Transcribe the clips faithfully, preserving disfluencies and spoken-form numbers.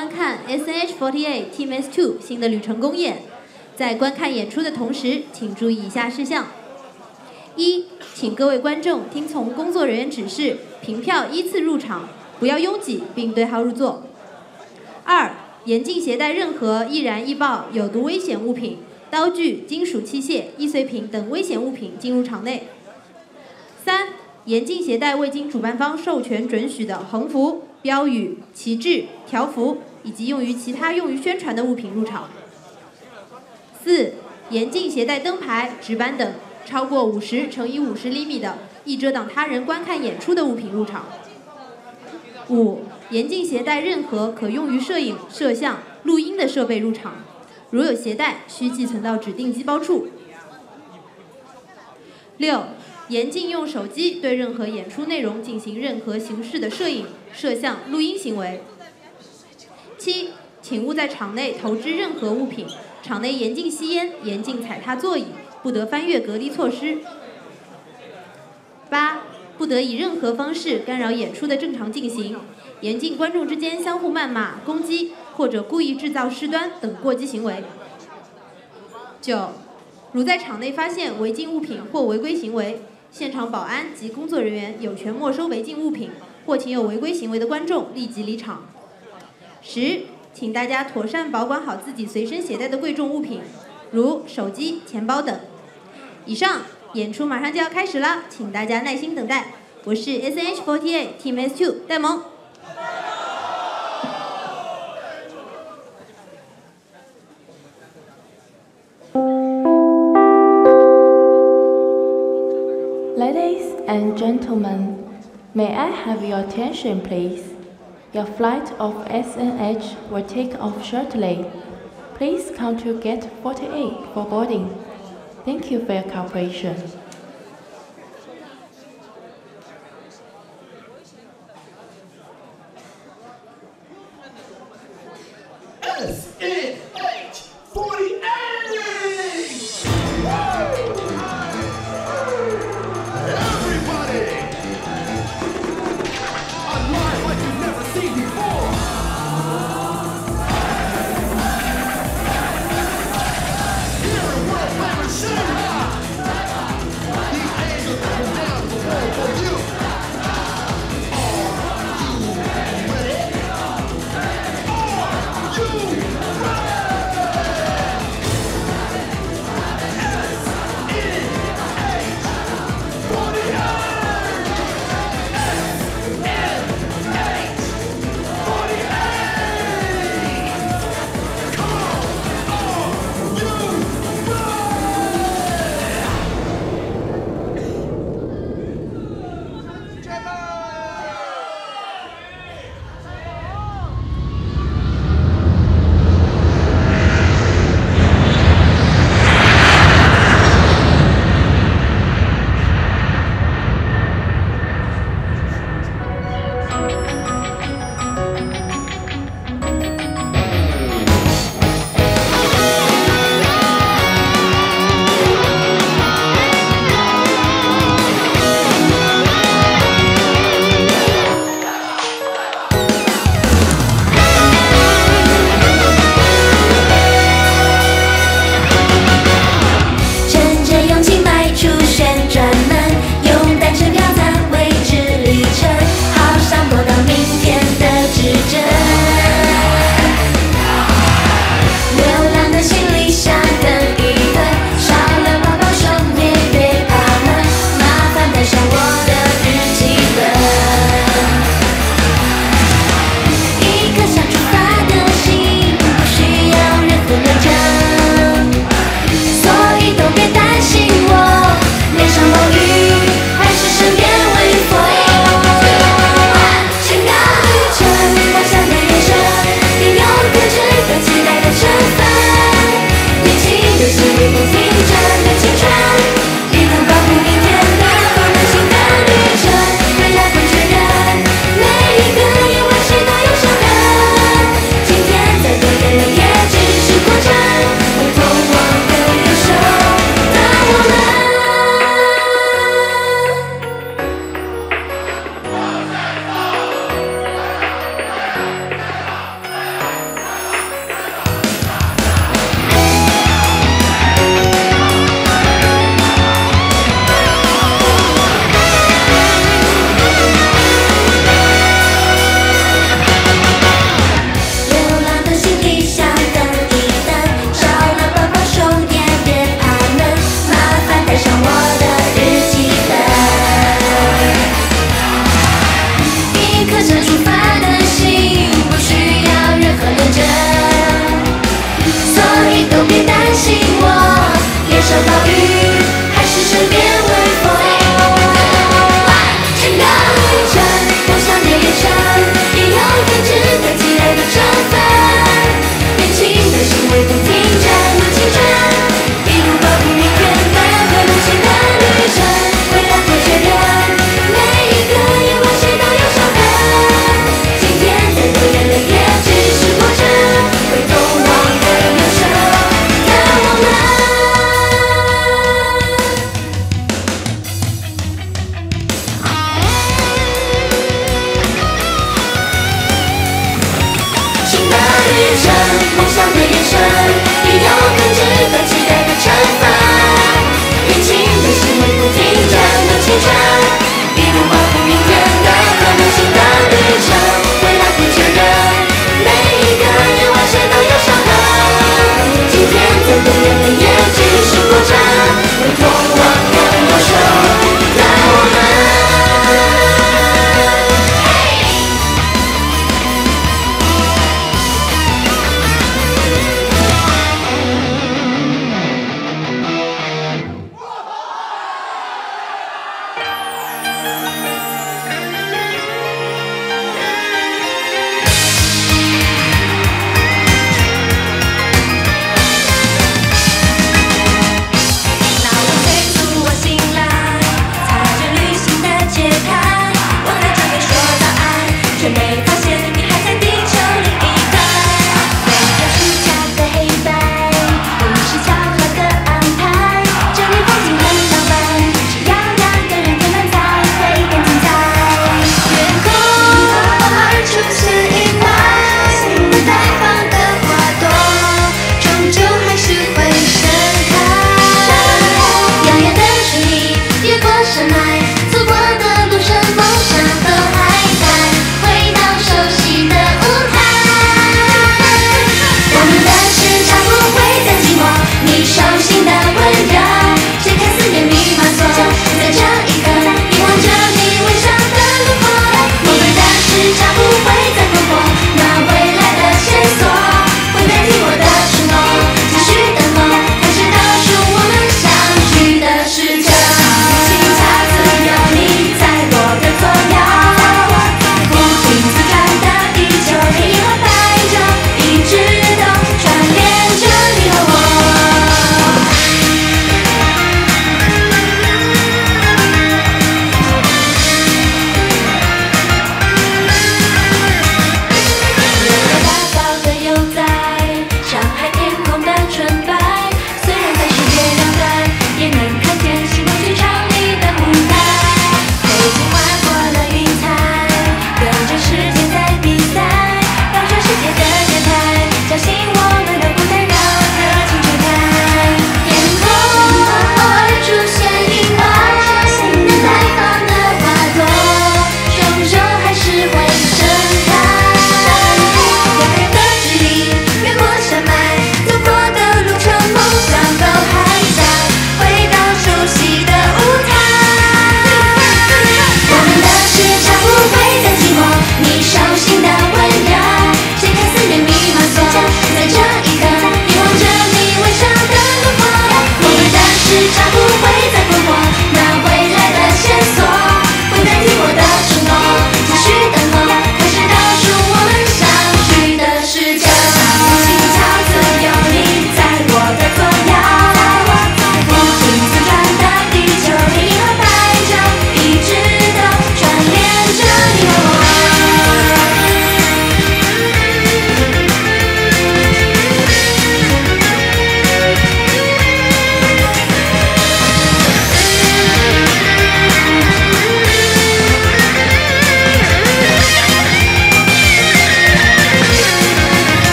观看 S N H 四十八 Team S 二 新的旅程公演。在观看演出的同时，请注意以下事项：一，请各位观众听从工作人员指示，凭票依次入场，不要拥挤，并对号入座。二，严禁携带任何易燃易爆、有毒危险物品、刀具、金属器械、易碎品等危险物品进入场内。三，严禁携带未经主办方授权准许的横幅、标语、旗帜、条幅以及用于其他用于宣传的物品入场。四，严禁携带灯牌、纸板等超过五十乘以五十厘米的易遮挡他人观看演出的物品入场。五，严禁携带任何可用于摄影、摄像、录音的设备入场，如有携带，需寄存到指定机包处。六，严禁用手机对任何演出内容进行任何形式的摄影、摄像、录音行为。七，请勿在场内投掷任何物品，场内严禁吸烟，严禁踩踏座椅，不得翻越隔离措施。八，不得以任何方式干扰演出的正常进行，严禁观众之间相互谩骂、攻击或者故意制造事端等过激行为。九，如在场内发现违禁物品或违规行为，现场保安及工作人员有权没收违禁物品，或请有违规行为的观众立即离场。十，请大家妥善保管好自己随身携带的贵重物品，如手机、钱包等。以上，演出马上就要开始了，请大家耐心等待。我是 S N H 四十八 Team S 二 戴萌。 Ladies and gentlemen, may I have your attention, please? Your flight of S N H will take off shortly. Please come to gate forty-eight for boarding. Thank you for your cooperation. S N H forty-eight! Everybody! A live like you've never seen before! Here in World Famous Shanghai! The angels come down the wall for you! Are you ready? Are you ready?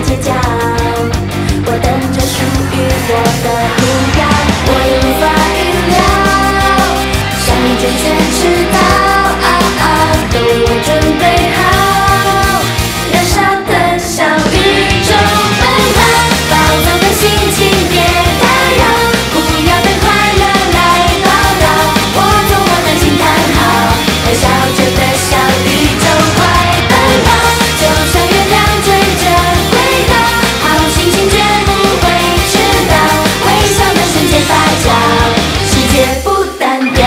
街角，我等着属于我的目标，我也无法预料，像一卷卷赤道，都为我准备好，燃烧的小宇宙奔跑，暴躁的心情别打扰，不要等快乐来报道，我做我的惊叹号，微笑着的小宇宙快奔跑，就像月亮追着轨道，好心情绝不会迟到，微笑的瞬间发酵，世界不单调。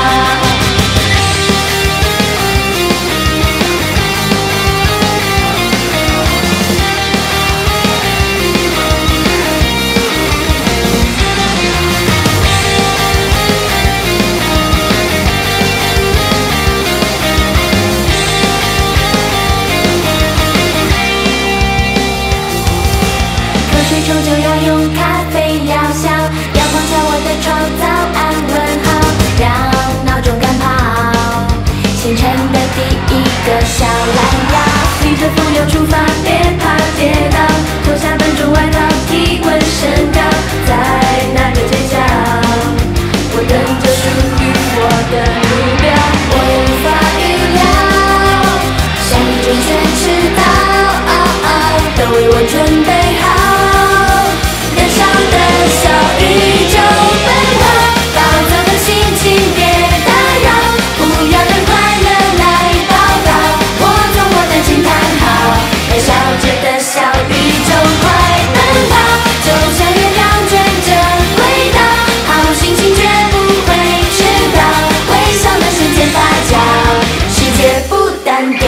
喝水冲就要用咖啡疗效，阳光下我的床早安问好，让闹钟赶跑，清晨的第一个小懒腰，逆着风流出发，别怕跌倒，脱下笨重外套，体温升高，在那个街角，我等着属于我的目标，我也无法预料，像一卷卷赤道，都为我准备好，燃烧的小宇宙奔跑，暴躁的心情别打扰，不要等快乐来报道，我做我的惊叹号，微笑着的小宇宙快奔跑，就像月亮追着轨道，好心情绝不会迟到，微笑的瞬间发酵，世界不单调。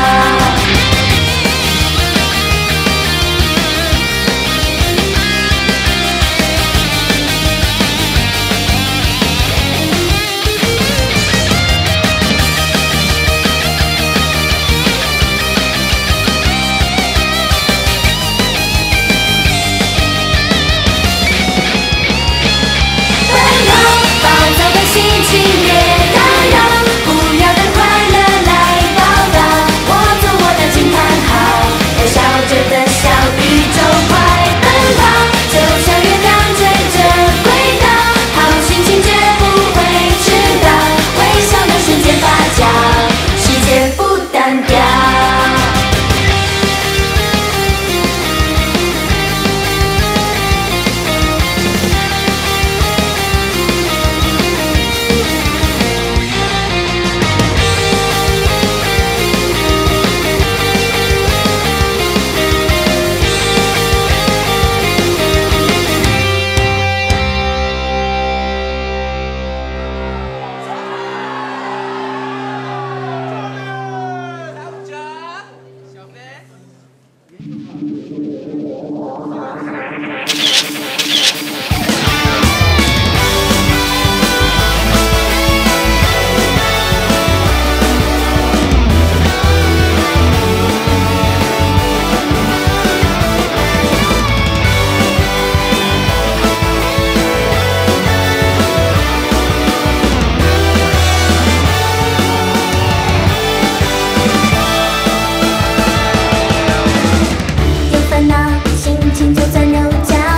奔跑，暴躁的心情别打扰，不要等快乐来报道，我做我的惊叹号，微笑着的小宇宙快奔跑，就像月亮追着轨道，好心情绝不会迟到，微笑的瞬间发酵，世界不单调。有烦恼，心情就算柔焦，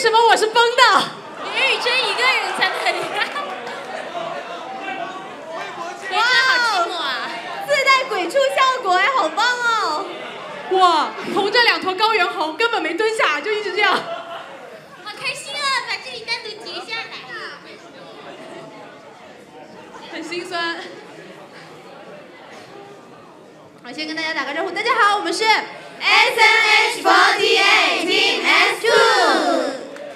什么我是崩的？ 林宇真一个人在那里。 哇，好寂寞啊！自带鬼畜效果哎，好棒哦！哇，同着两坨高原猴，根本没蹲下，就一直这样。 好开心啊！把这里单独截下来。 很心酸。好，先跟大家打个招呼，大家好，我们是 S N H forty-eight Team S two。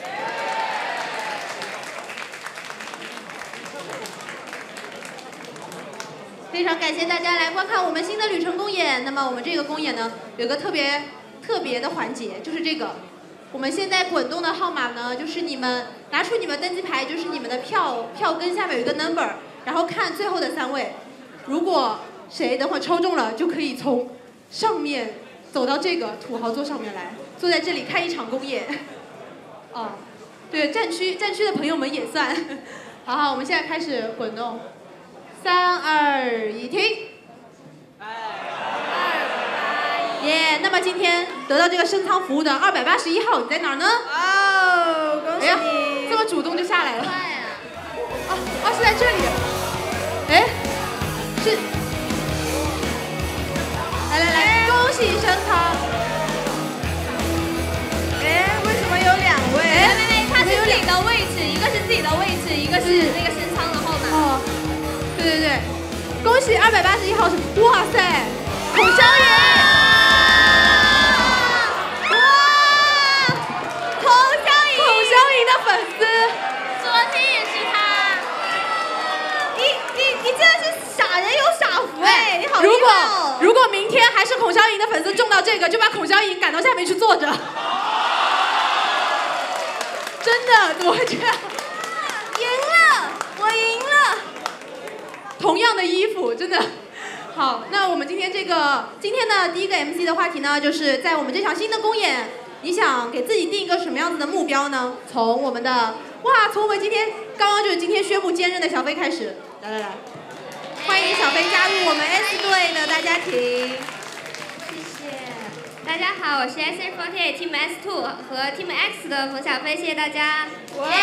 非常感谢大家来观看我们新的旅程公演。那么我们这个公演呢，有个特别特别的环节，就是这个。我们现在滚动的号码呢，就是你们拿出你们登机牌，就是你们的票票根下面有一个 number， 然后看最后的三位。如果谁等会抽中了，就可以从上面走到这个土豪座上面来，坐在这里看一场公演。哦，对，战区战区的朋友们也算。好好，我们现在开始滚动。三二一，停！耶！ yeah, 那么今天得到这个升舱服务的二百八十一号，你在哪儿呢？ 哦，恭喜你！ 哎呀，这么主动就下来了。啊啊，是在这里。哎，是。来来来，恭喜升舱。 哎，为什么有两位？ 哎，妹妹，它是自己的位置，一个是自己的位置，一个是那个升舱的号码。 哦。对对对，恭喜二百八十一号是，哇塞，孔霄云，哇，孔霄云，孔霄云的粉丝， 昨天也是他， 你你你真的是傻人有傻福哎，你好厉害哦！如果如果明天还是孔霄云的粉丝中到这个，就把孔霄云赶到下面去坐着，真的怎么会这样？赢了，我赢了。同样的衣服，真的好。那我们今天这个今天的第一个 M C 的话题呢，就是在我们这场新的公演，你想给自己定一个什么样子的目标呢？从我们的哇，从我们今天刚刚就是今天宣布兼任的小飞开始，来来来，欢迎小飞加入我们 S 队的大家庭。 谢谢。大家好，我是 S N H forty-eight Team S two 和 Team X 的冯小飞，谢谢大家。耶！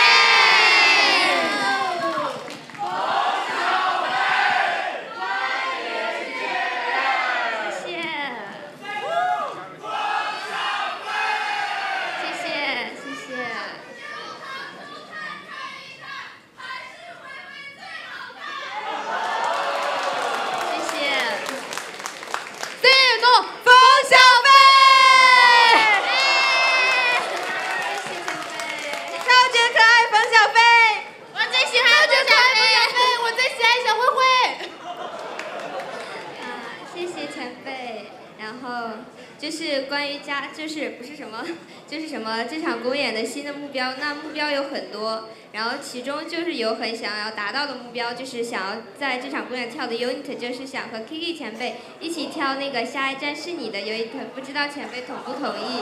就是关于家，就是不是什么，就是什么这场公演的新的目标。那目标有很多，然后其中就是有很想要达到的目标，就是想要在这场公演跳的 unit， 就是想和 Kiki 前辈一起跳那个下一站是你的 unit， 不知道前辈同不同意？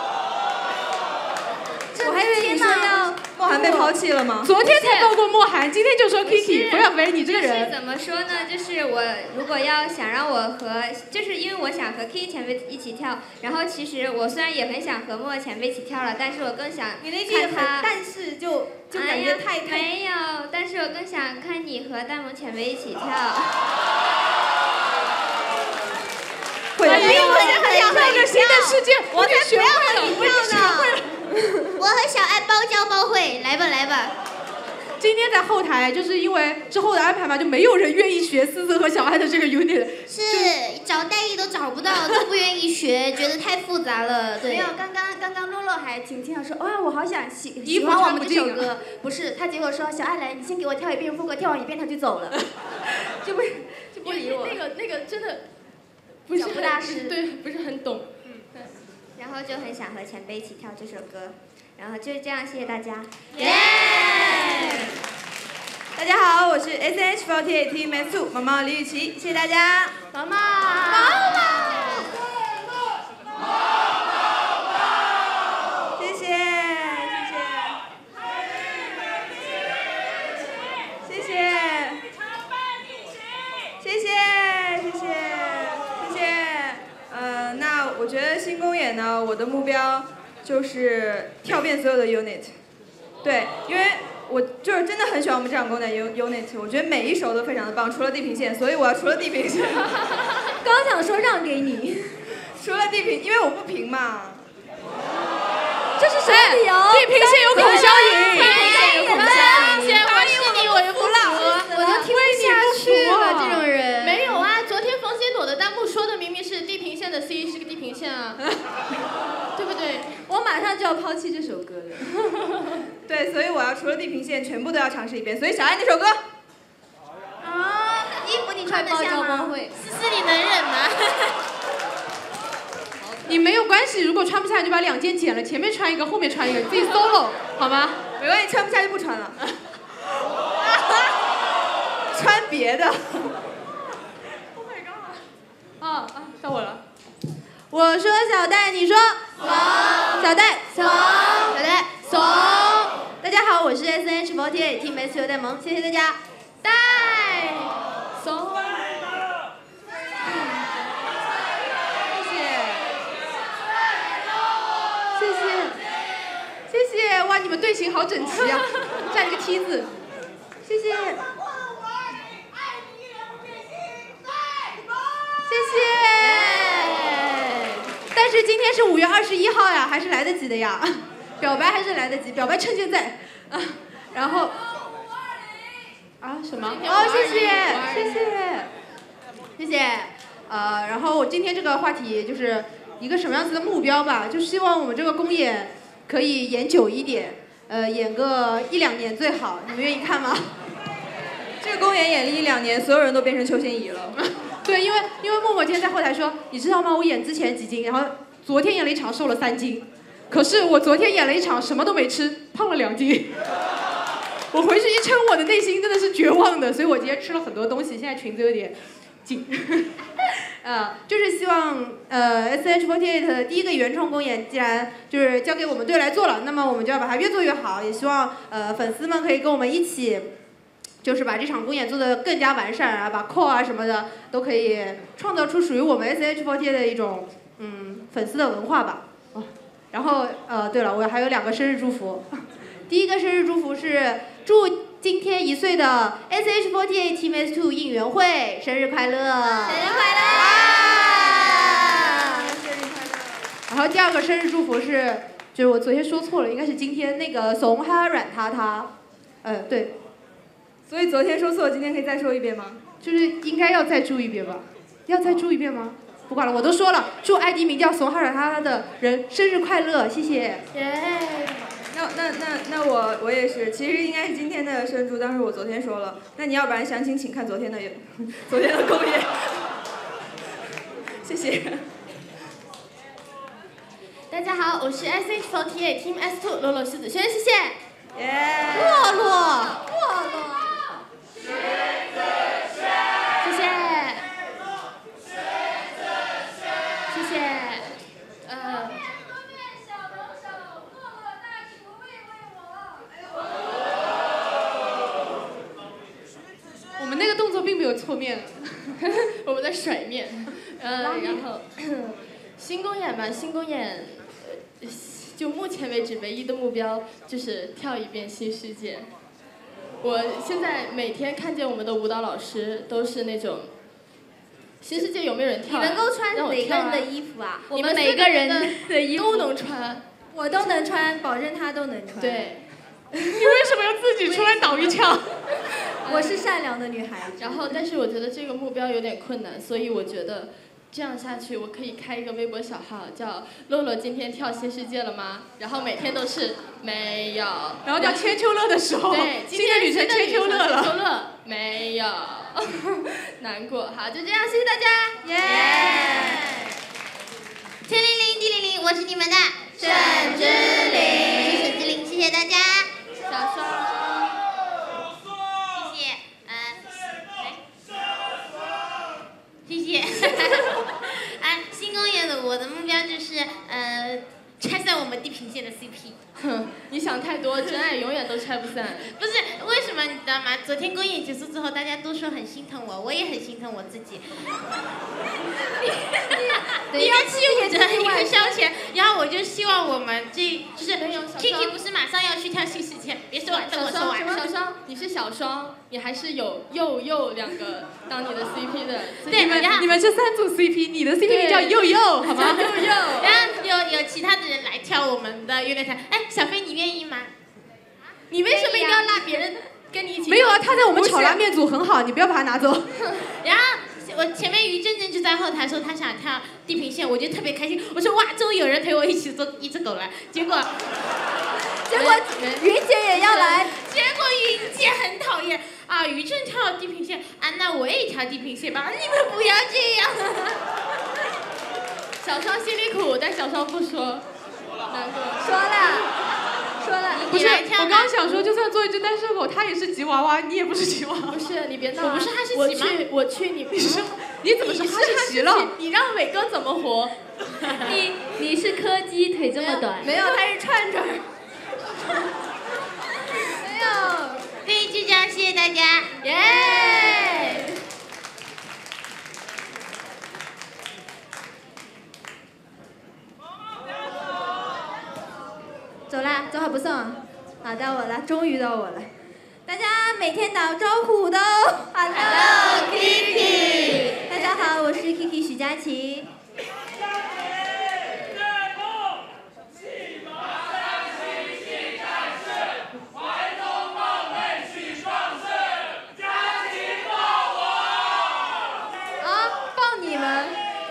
我还以为你说要莫涵被抛弃了吗？ 昨天才报过莫涵，今天就说 Kiki， 不要为你这个人。 就是怎么说呢？就是我如果要想让我和，就是因为我想和 Kiki 前辈一起跳，然后其实我虽然也很想和莫前辈一起跳了，但是我更想你那句很但是就就感觉太、 哎、太没有，但是我更想看你和大萌前辈一起跳。 会的，因为我也很想那个新的世界， 我才学会了， 我已经学会了。 我和小爱包教包会，来吧来吧。 今天在后台，就是因为之后的安排嘛，就没有人愿意学思思和小爱的这个 unit。 是，找代艺都找不到，都不愿意学，觉得太复杂了。对。 没有，刚刚刚刚洛洛还挺经常说，哇，我好想喜喜欢我们这首歌。不是，他结果说小爱来，你先给我跳一遍副歌，跳完一遍他就走了，就不就不理我。 那个那个真的不是不大师， 对，不是很懂。 嗯。然后就很想和前辈一起跳这首歌。然后就是这样，谢谢大家。 耶！大家好，我是 S N H forty-eight Team S two 毛毛李雨琦，谢谢大家。 毛毛，毛毛， 谢谢，谢谢，谢谢，谢谢，谢谢，谢谢。呃，那我觉得新公演呢，我的目标。 就是跳遍所有的 unit。对，因为我就是真的很喜欢我们这场公演 unit， 我觉得每一首都非常的棒，除了地平线，所以我要除了地平线。 刚想说让给你， 除了地平，因为我不平嘛。 这是什么理由？ 地平线有孔萧颖， 地平线有孔萧颖， 我是你，我就不服， 我就听不下去了，这种人。 没有啊，昨天冯鑫朵的弹幕说的明明是地平线的 C 是个地平线啊，对不对？ 我马上就要抛弃这首歌了。 对，所以我要除了地平线全部都要尝试一遍。所以小爱那首歌。 啊，衣服你穿得下吗？ 思思你能忍吗？你没有关系，如果穿不下就把两件剪了，前面穿一个，后面穿一个，你自己 solo 好吗？ 没关系，穿不下就不穿了。穿别的。 Oh my god！ 啊啊，到我了。 我说小戴，你说怂。小戴怂。小戴怂。大家好，我是 S N H 四十八 Team S 有戴萌，谢谢大家。 戴怂。谢谢，哇，你们队形好整齐啊，站了个 T 字，谢谢，谢谢。但是今天是五月二十一号呀，还是来得及的呀，表白还是来得及，表白趁现在啊。然后啊什么？哦，谢谢，谢谢，谢谢。呃，然后我今天这个话题就是一个什么样子的目标吧，就希望我们这个公演可以演久一点，呃，演个一两年最好。你们愿意看吗？ 这个公演演了一两年，所有人都变成邱心怡了。 对，因为因为默默今天在后台说，你知道吗？我演之前几斤，然后昨天演了一场瘦了三斤，可是我昨天演了一场什么都没吃，胖了两斤。我回去一称，我的内心真的是绝望的，所以我今天吃了很多东西，现在裙子有点紧。呃，就是希望呃 S H 四十八 的第一个原创公演，既然就是交给我们队来做了，那么我们就要把它越做越好。也希望呃粉丝们可以跟我们一起，就是把这场公演做得更加完善啊，把 core 啊什么的都可以创造出属于我们 S H 四十八 的一种嗯粉丝的文化吧。哦，然后呃对了，我还有两个生日祝福。第一个生日祝福是祝今天一岁的 S H 四十八 Team S 二 应援会生日快乐！ 生日快乐！ 然后第二个生日祝福是，就是我昨天说错了，应该是今天那个怂哈软塌塌，呃对， 所以昨天说错，今天可以再说一遍吗？ 就是应该要再祝一遍吧？要再祝一遍吗？不管了，我都说了，祝 I D 名叫怂哈软塌塌的人生日快乐，谢谢。 耶。那那那那我我也是，其实应该是今天的生祝，当时我昨天说了。那你要不然详情请看昨天的昨天的公演。谢谢。 大家好，我是 S H 四十八 Team S 二 洛洛施子轩，谢谢。 耶。 洛洛，洛洛。 谢谢。谢谢。呃。我们那个动作并没有错面，我们在甩面。呃，然后新公演吧，新公演。就目前为止，唯一的目标就是跳一遍新世界。我现在每天看见我们的舞蹈老师都是那种，新世界有没有人跳、啊？ 你能够穿哪个人的衣服啊？我们每个人的衣服都能穿， 我都能穿，保证他都能穿。 对。你为什么要自己出来挡一枪？ 我是善良的女孩子。 然后，但是我觉得这个目标有点困难，所以我觉得。这样下去，我可以开一个微博小号，叫“洛洛今天跳新世界了吗？”然后每天都是没有，然后到千秋乐的时候，对，今天旅程千秋乐了，千秋乐没有，难过。好，就这样，谢谢大家，耶！ 天灵灵地灵灵，我是你们的沈之琳，我是沈之琳，谢谢大家。 小双。 谢谢。啊，新公演的我的目标就是呃拆散我们地平线的 C P。 哼，你想太多，真爱永远都拆不散。 不是，为什么你的道吗？昨天公演结束之后，大家都说很心疼我，我也很心疼我自己。一个七五折，一个消遣，然后我就希望我们这就是 Kiki 不是马上要去跳新世界，别说完，等我说完。 小双，你是小双，你还是有佑佑两个当你的 C P 的。 对，你们你们是三组 C P， 你的 C P 名叫佑佑，好吗？ 佑佑。然后有有其他的人来跳我们的 unit， 哎，小飞你愿意吗？你为什么一定要拉别人跟你一起？ 没有啊，他在我们炒拉面组很好，你不要把他拿走。 然后。我前面于正正就在后台说他想跳地平线，我就特别开心。我说哇，终于有人陪我一起做一只狗了。结果， 结果云姐也要来。 结果云姐很讨厌啊，于正跳地平线啊，那我也跳地平线吧。你们不要这样。 小双心里苦，但小双不说，难过。 说了。说了， 不是，我刚刚想说，就算做一只单身狗，它也是吉娃娃，你也不是吉娃娃。 不是，你别闹。 我不是哈士奇吗？ 我去，我去你。 你是，你怎么是哈士奇了？ 你让伟哥怎么活？ 你你是柯基，腿这么短。 没有，他是串串。没有。 可以就这样，谢谢大家，耶！ 走啦，走好不送。好，到我了，终于到我了。大家每天打招呼都 Hello Kiki。大家好，我是 Kiki 许佳琪。啊，抱你们。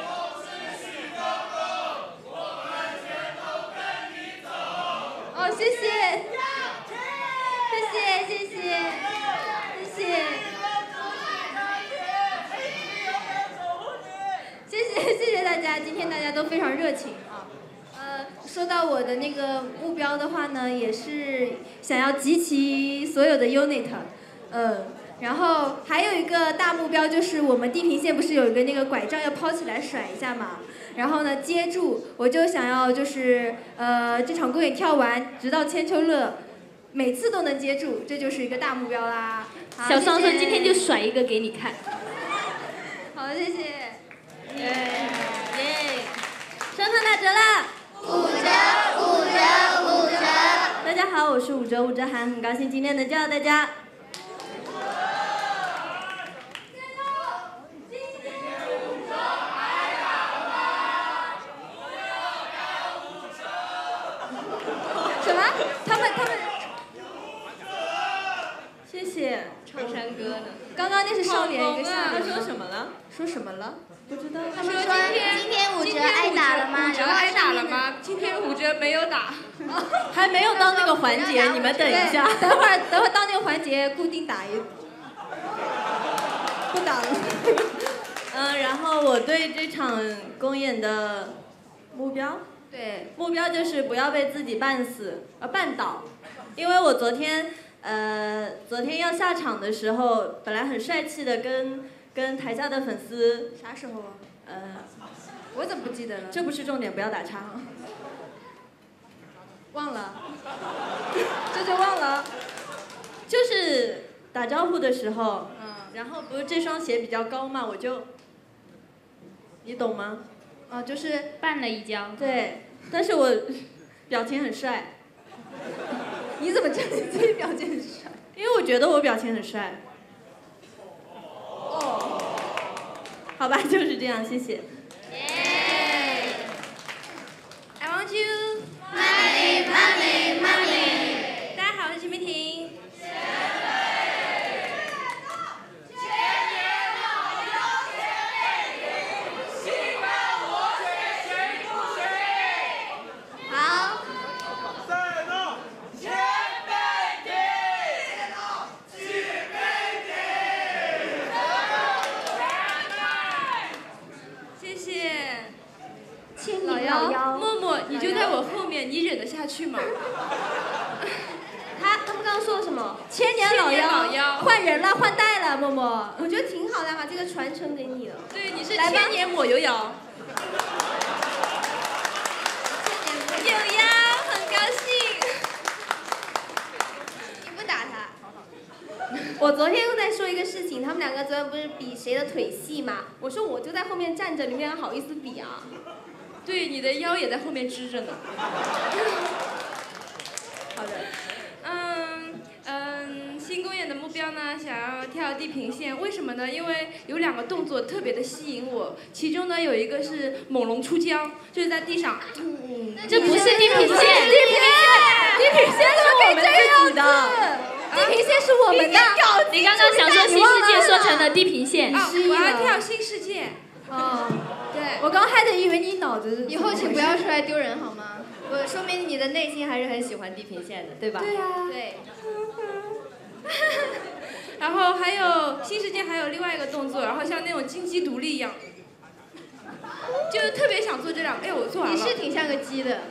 哦，谢谢，谢谢，谢谢，谢谢，谢谢，谢谢大家，今天大家都非常热情啊。呃，说到我的那个目标的话呢，也是想要集齐所有的 unit， 呃，然后还有一个大目标就是我们地平线不是有一个那个拐杖要抛起来甩一下嘛？然后呢，接住，我就想要就是呃这场公演跳完，直到千秋乐，每次都能接住，这就是一个大目标啦。 小双说今天就甩一个给你看。 好，谢谢。耶耶，上场打折啦！ 五折，五折，五折。 大家好，我是五折五折涵，很高兴今天能见到大家。什么？他们他们，谢谢。 唱山歌呢？ 刚刚那是少年一个夏他说什么了？ 说什么了？不知道。 他们说今天五折挨打了吗？ 五折挨打了吗？今天五折没有打。 还没有到那个环节，你们等一下。 等会儿等会儿到那个环节固定打一。不打了。 嗯，然后我对这场公演的目标。 对， 目标就是不要被自己绊死，呃，绊倒，因为我昨天，呃，昨天要下场的时候，本来很帅气的跟跟台下的粉丝， 啥时候啊？ 呃， 我怎么不记得了？ 这不是重点，不要打岔。 忘了，这就忘了。 就是打招呼的时候，嗯，然后不是这双鞋比较高嘛，我就，你懂吗？ 啊，就是绊了一跤。 对，但是我表情很帅。 你怎么知道你自己表情很帅？ 因为我觉得我表情很帅。哦。好吧，就是这样，谢谢。 耶 I want you money money money。 大家好，我是陈明婷。 默默，你就在我后面，你忍得下去吗？ 他他们刚刚说了什么？千年老妖，换人了，换代了，默默。我觉得挺好的，把这个传承给你了。 对，你是千年抹油瑶。 有呀，很高兴。你不打他。 我昨天又在说一个事情，他们两个昨天不是比谁的腿细嘛？我说我就在后面站着，你们俩好意思比啊？ 对，你的腰也在后面支着呢。 好的。 嗯嗯，新公演的目标呢，想要跳地平线，为什么呢？因为有两个动作特别的吸引我，其中呢有一个是猛龙出江，就是在地上。嗯、 这不是地平线，地平线， 地平线是我们自己的。地平线是我们的。 你刚刚想说新世界，说成了地平线。 啊，我要跳新世界。 哦，对，我刚还得以为你脑子是。 以后请不要出来丢人好吗？我说明你的内心还是很喜欢地平线的，对吧？ 对呀、啊。 对。 然后还有新世界还有另外一个动作，然后像那种金鸡独立一样，就特别想做这两个。哎，我做完了。 你是挺像个鸡的。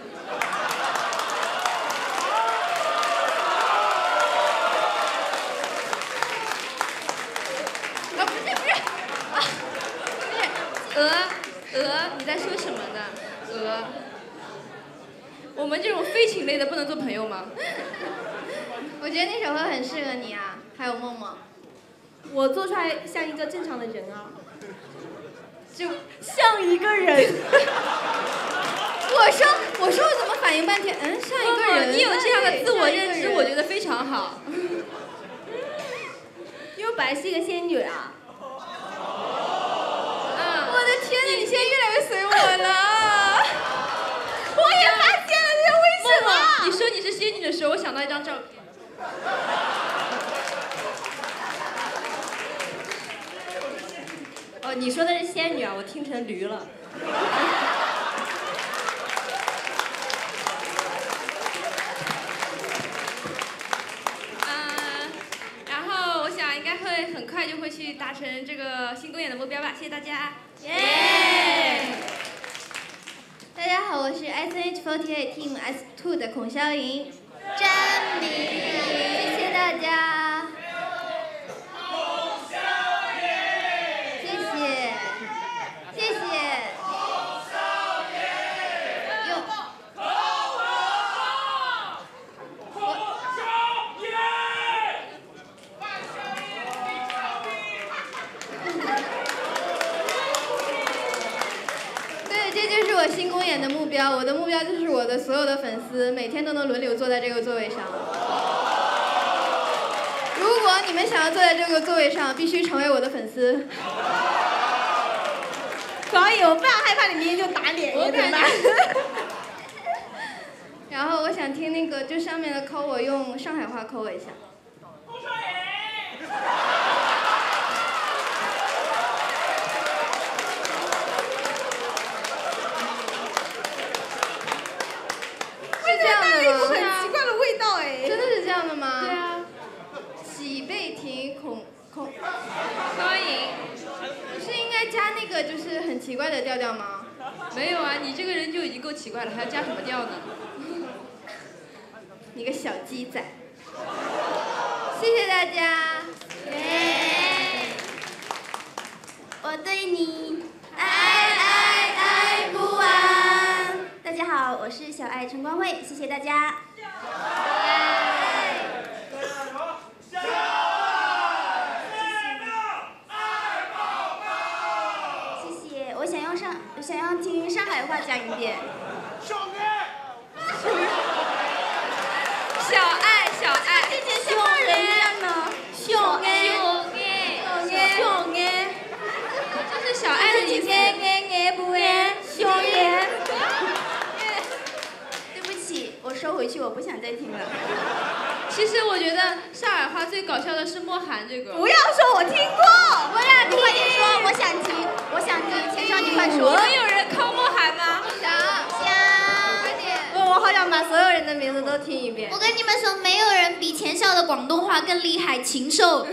鹅，鹅，你在说什么呢？鹅，我们这种飞禽类的不能做朋友吗？ 我觉得那首歌很适合你啊，还有默默。 我做出来像一个正常的人啊，就像一个人。 我说，我说我怎么反应半天？嗯，像一个人。 哦、你有这样的自我认知，我觉得非常好。 因为我本来是一个仙女啊。 我的天哪，你现在越来越随我了！ 我也发现了，这是为什么？ 你说你是仙女的时候，我想到一张照片。 哦，你说的是仙女啊，我听成驴了。 很快就会去达成这个新公演的目标吧，谢谢大家。 耶！大家好，我是 S N H 四十八 Team S 二 的孔霄莹。真理，谢谢大家。谢谢，谢谢。我新公演的目标，我的目标就是我的所有的粉丝每天都能轮流坐在这个座位上。如果你们想要坐在这个座位上，必须成为我的粉丝。 可以，我非常害怕你明天就打脸， 我怎么办？ 然后我想听那个，就上面的扣我用上海话扣我一下。 很奇怪的味道哎， 真的是这样的吗？ 对啊。 喜被停孔孔。 欢迎。 不是应该加那个就是很奇怪的调调吗？ 没有啊，你这个人就已经够奇怪了，还要加什么调呢？ 你个小鸡仔。谢谢大家。耶！我对你爱爱爱不完。大家好，我是小爱陈光慧，谢谢大家。谢谢，我想用上，我想要听上海话讲一遍。 小爱，小爱， 这些像骂人一样呢。小爱，小爱， 这是小爱的意思。 爱爱爱不完，小爱。 我收回去，我不想再听了。 其实我觉得上海话最搞笑的是莫寒这个。 不要说我听过， 我让你快点说，我想听，我想听，请上你快说。 你们有人靠莫寒吗？ 想想，快点。 我好想把所有人的名字都听一遍。 我跟你们说，没有人比钱少的广东话更厉害，禽兽。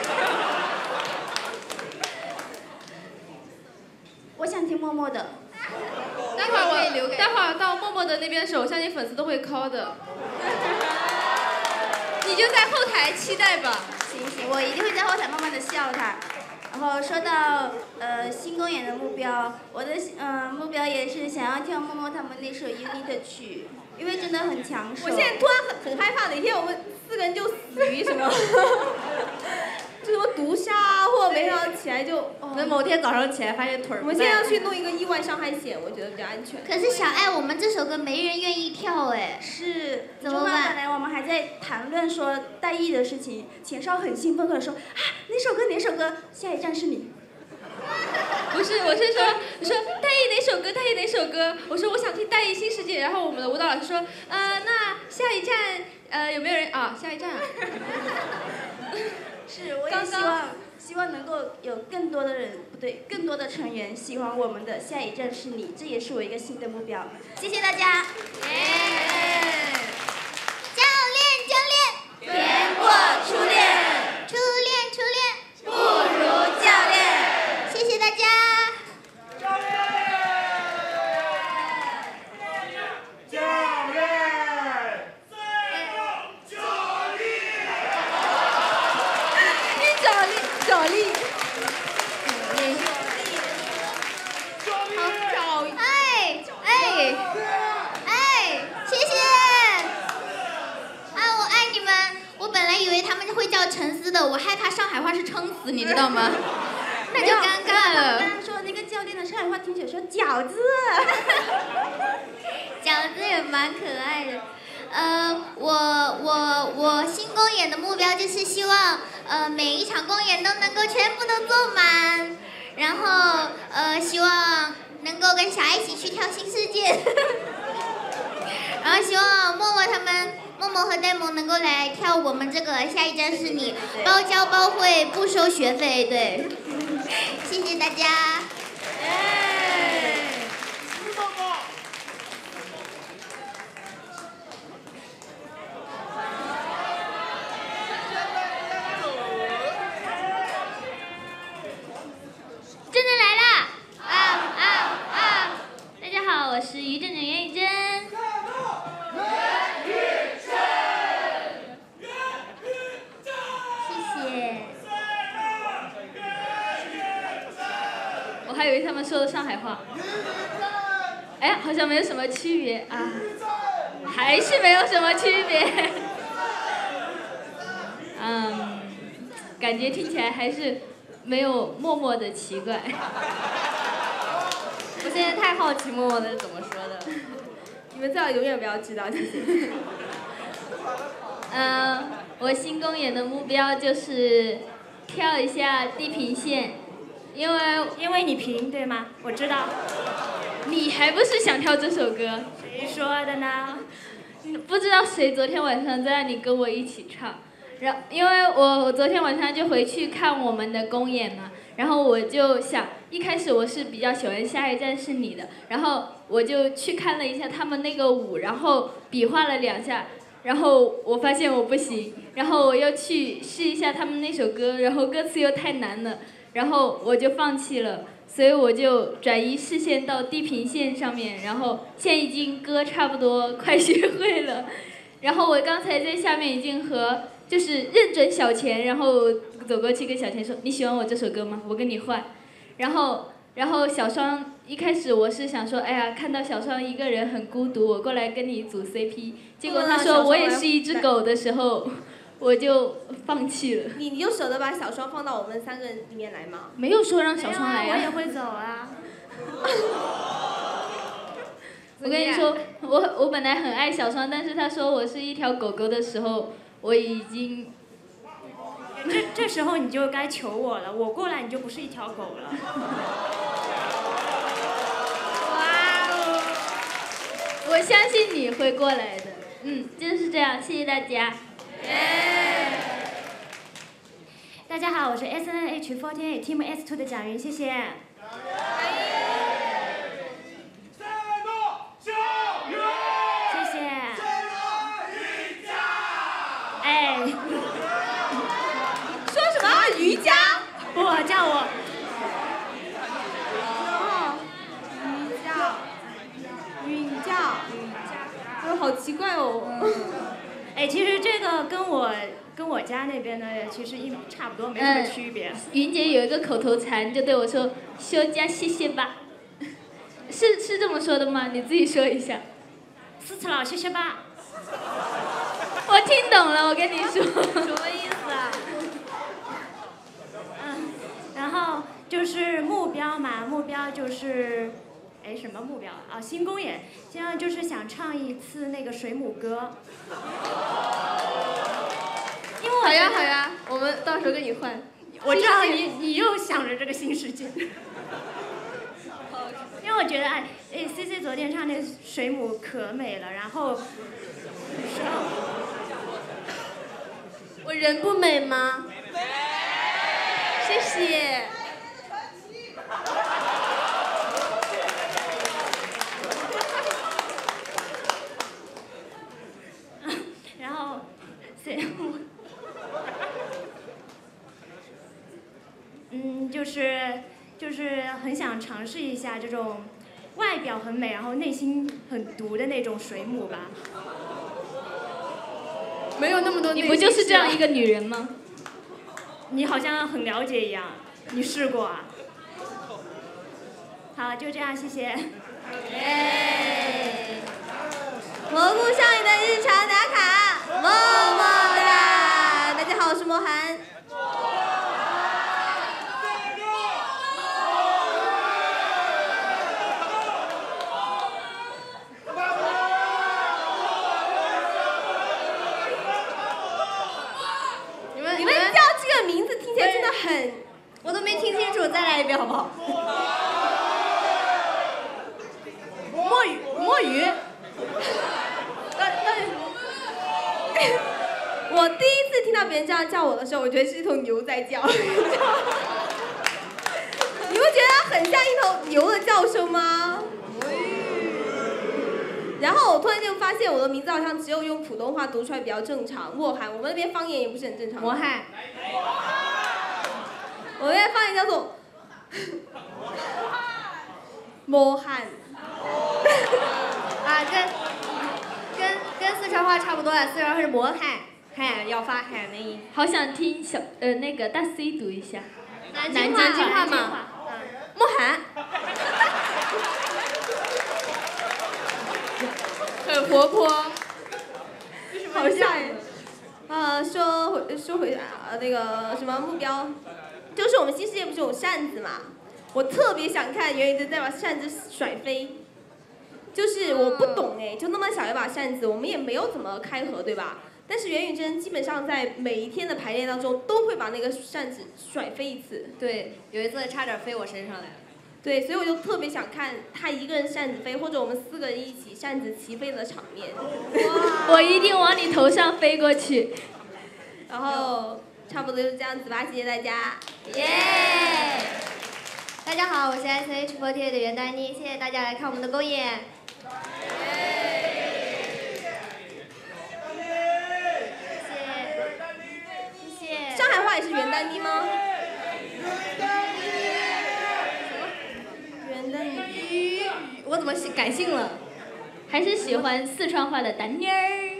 我想听默默的。 待会儿我，待会儿到默默的那边的时候，我相信粉丝都会 call 的。你就在后台期待吧。 行行，我一定会在后台慢慢的笑他。然后说到呃新公演的目标，我的呃目标也是想要跳默默他们那首 Unit 曲，因为真的很抢手。 我现在突然很很害怕，哪天我们四个人就死于什么？ 起来就， 等某天早上起来发现腿儿。 我们现在要去弄一个意外伤害险，我觉得比较安全。 可是小爱，我们这首歌没人愿意跳哎。 是， 怎么办？ 本来我们还在谈论说代艺的事情，钱少很兴奋地说啊哪首歌哪首歌，下一站是你。 不是，我是说，我说代艺哪首歌，代艺哪首歌？我说我想听代艺新世界，然后我们的舞蹈老师说，呃，那下一站，呃，有没有人啊？下一站啊？ 是，我也希望希望能够有更多的人，不对，更多的成员喜欢我们的下一站是你，这也是我一个新的目标。谢谢大家。 教练，教练， 天过初恋， 初恋，初恋， 不如教练。 谢谢大家。 教练，教练，教练， 你脚力，脚力。 哎哎哎，谢谢！啊，我爱你们！我本来以为他们会叫沉思的，我害怕上海话是撑死，你知道吗？那就尴尬了。 刚刚说那个教练的上海话听起来说饺子， 饺子也蛮可爱的。呃，我我我新公演的目标就是希望，呃，每一场公演都能够全部都做满，然后呃，希望能够跟小爱一起去跳新世界，然后希望默默他们，默默和戴萌能够来跳我们这个下一站是你，包教包会不收学费，对，谢谢大家。 真真来啦！啊啊啊！大家好，我是于正正袁宇珍。谢谢。我还以为他们说的上海话。哎，好像没有什么区别啊，还是没有什么区别。嗯，感觉听起来还是没有默默的奇怪。 我现在太好奇默默的是怎么说的。 你们最好永远不要知道，谢谢。 嗯，我新公演的目标就是跳一下地平线，因为因为你平对吗？我知道。 你还不是想跳这首歌？ 谁说的呢？ 不知道谁昨天晚上在那里跟我一起唱，然因为我我昨天晚上就回去看我们的公演嘛，然后我就想，一开始我是比较喜欢下一站是你的，然后我就去看了一下他们那个舞，然后比划了两下，然后我发现我不行，然后我又去试一下他们那首歌，然后歌词又太难了，然后我就放弃了。所以我就转移视线到地平线上面，然后现在已经歌差不多快学会了，然后我刚才在下面已经和就是认准小钱，然后走过去跟小钱说你喜欢我这首歌吗？我跟你换，然后然后小双一开始我是想说，哎呀，看到小双一个人很孤独，我过来跟你组 C P， 结果他说我也是一只狗的时候。我就放弃了。 你你就舍得把小双放到我们三个里面来吗？ 没有说让小双来呀、啊。 我也会走啊。 我跟你说，我我本来很爱小双，但是他说我是一条狗狗的时候，我已经。 这这时候你就该求我了，我过来你就不是一条狗了。 哇哦！我相信你会过来的，嗯，就是这样，谢谢大家。 大家好，我是 S N H 四十八 Team S 二 的蒋云，谢谢。谢谢。哎。 说什么？瑜伽？ 不，叫我。 哦，瑜伽，瑜伽，哎，好奇怪哦。 哎，其实这个跟我跟我家那边的其实一差不多，没什么区别。 嗯、云姐有一个口头禅，就对我说“休假谢谢吧”，是是这么说的吗？你自己说一下。 四次了，谢谢吧。 我听懂了，我跟你说。 什么意思啊？ 嗯，然后就是目标嘛，目标就是，哎，什么目标啊？啊，新公演，现在就是想唱一次那个水母歌。因为我好呀觉得好呀，我们到时候跟你换。 我知道你你又想着这个新世界。因为我觉得哎哎 ，C C 昨天唱那水母可美了，然后， 我人不美吗？谢谢。 然后，嗯，就是就是很想尝试一下这种外表很美，然后内心很毒的那种水母吧。 没有那么多。 你不就是这样一个女人吗？ 你好像很了解一样，你试过啊？好，就这样，谢谢。 耶！蘑菇少女的日常打卡，么么哒！大家好，我是魔涵。你们你们叫这个名字听起来真的很，我都没听清楚，再来一遍好不好？ 摸鱼，摸鱼。 我第一次听到别人这样叫我的时候，我觉得是一头牛在叫。你不觉得很像一头牛的叫声吗？然后我突然就发现我的名字好像只有用普通话读出来比较正常。莫涵，我们那边方言也不是很正常。 魔汉。 我们那边方言叫做魔汉。 啊，跟跟跟四川话差不多呀，四川话是魔汉，汉要发汉的音。 好想听小呃那个大 C 读一下。 南京话，南京话嘛。莫涵。 很活泼。 好像哎。啊，说回说回啊，那个什么目标，就是我们新世界不是有扇子嘛？我特别想看袁宇珍再把扇子甩飞。就是我不懂哎，就那么小一把扇子，我们也没有怎么开合，对吧？但是袁宇珍基本上在每一天的排练当中，都会把那个扇子甩飞一次。 对，有一次差点飞我身上来了。 对，所以我就特别想看他一个人扇子飞，或者我们四个人一起扇子齐飞的场面。 我一定往你头上飞过去。 然后差不多就是这样子吧，谢谢大家。 耶！大家好，我是 S H四十八 的袁丹妮，谢谢大家来看我们的公演。谢谢。 上海话也是袁丹妮吗？袁丹妮。 我怎么改姓了？ 还是喜欢四川话的丹妮儿。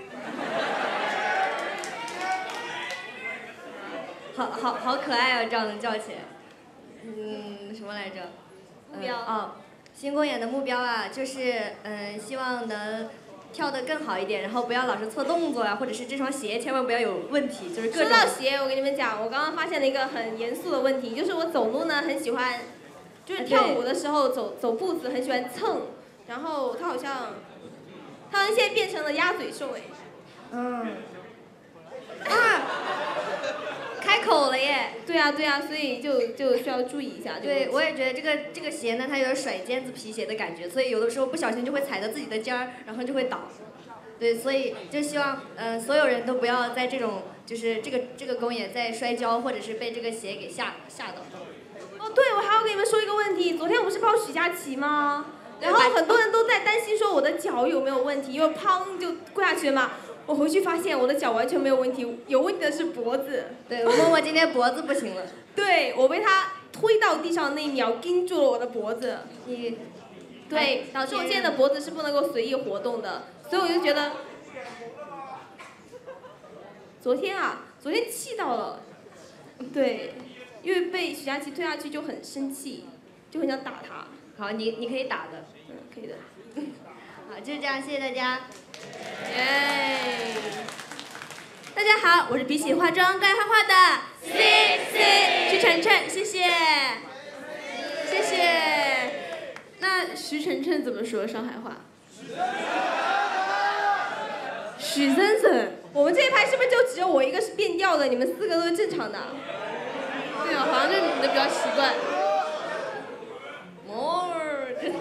好好好可爱啊，这样能叫起来。嗯，什么来着？ 目标。 哦，新公演的目标啊，就是嗯，希望能跳得更好一点，然后不要老是错动作啊，或者是这双鞋千万不要有问题，就是各种。 说到鞋，我跟你们讲，我刚刚发现了一个很严肃的问题，就是我走路呢很喜欢，就是跳舞的时候走走步子很喜欢蹭，然后他好像，他好像现在变成了鸭嘴兽哎。 嗯。啊！开口了耶！ 对呀、啊、对呀、啊，所以就就需要注意一下。 对，我也觉得这个这个鞋呢，它有点甩尖子皮鞋的感觉，所以有的时候不小心就会踩到自己的尖儿，然后就会倒。对，所以就希望呃所有人都不要在这种就是这个这个公演在摔跤或者是被这个鞋给吓吓到。 哦，对，我还要跟你们说一个问题，昨天我不是跑许佳琪吗？然后很多人都在担心说我的脚有没有问题，因为砰就跪下去了嘛。我回去发现我的脚完全没有问题，有问题的是脖子。 对，我默默今天脖子不行了。 对，我被他推到地上那一秒，盯住了我的脖子。 你。 对，导致我现在的脖子是不能够随意活动的，所以我就觉得，昨天啊，昨天气到了。对，因为被许佳琪推下去就很生气，就很想打他。 好，你你可以打的。 嗯，可以的。 好，就是这样，谢谢大家。 耶！大家好，我是比起化妆更爱画画的 C C 曲晨晨，谢谢。 徐晨晨怎么说上海话？ 许森森，我们这一排是不是就只有我一个是变调的，你们四个都是正常的？ 对啊，好像就是你们的比较奇怪。 more， 真的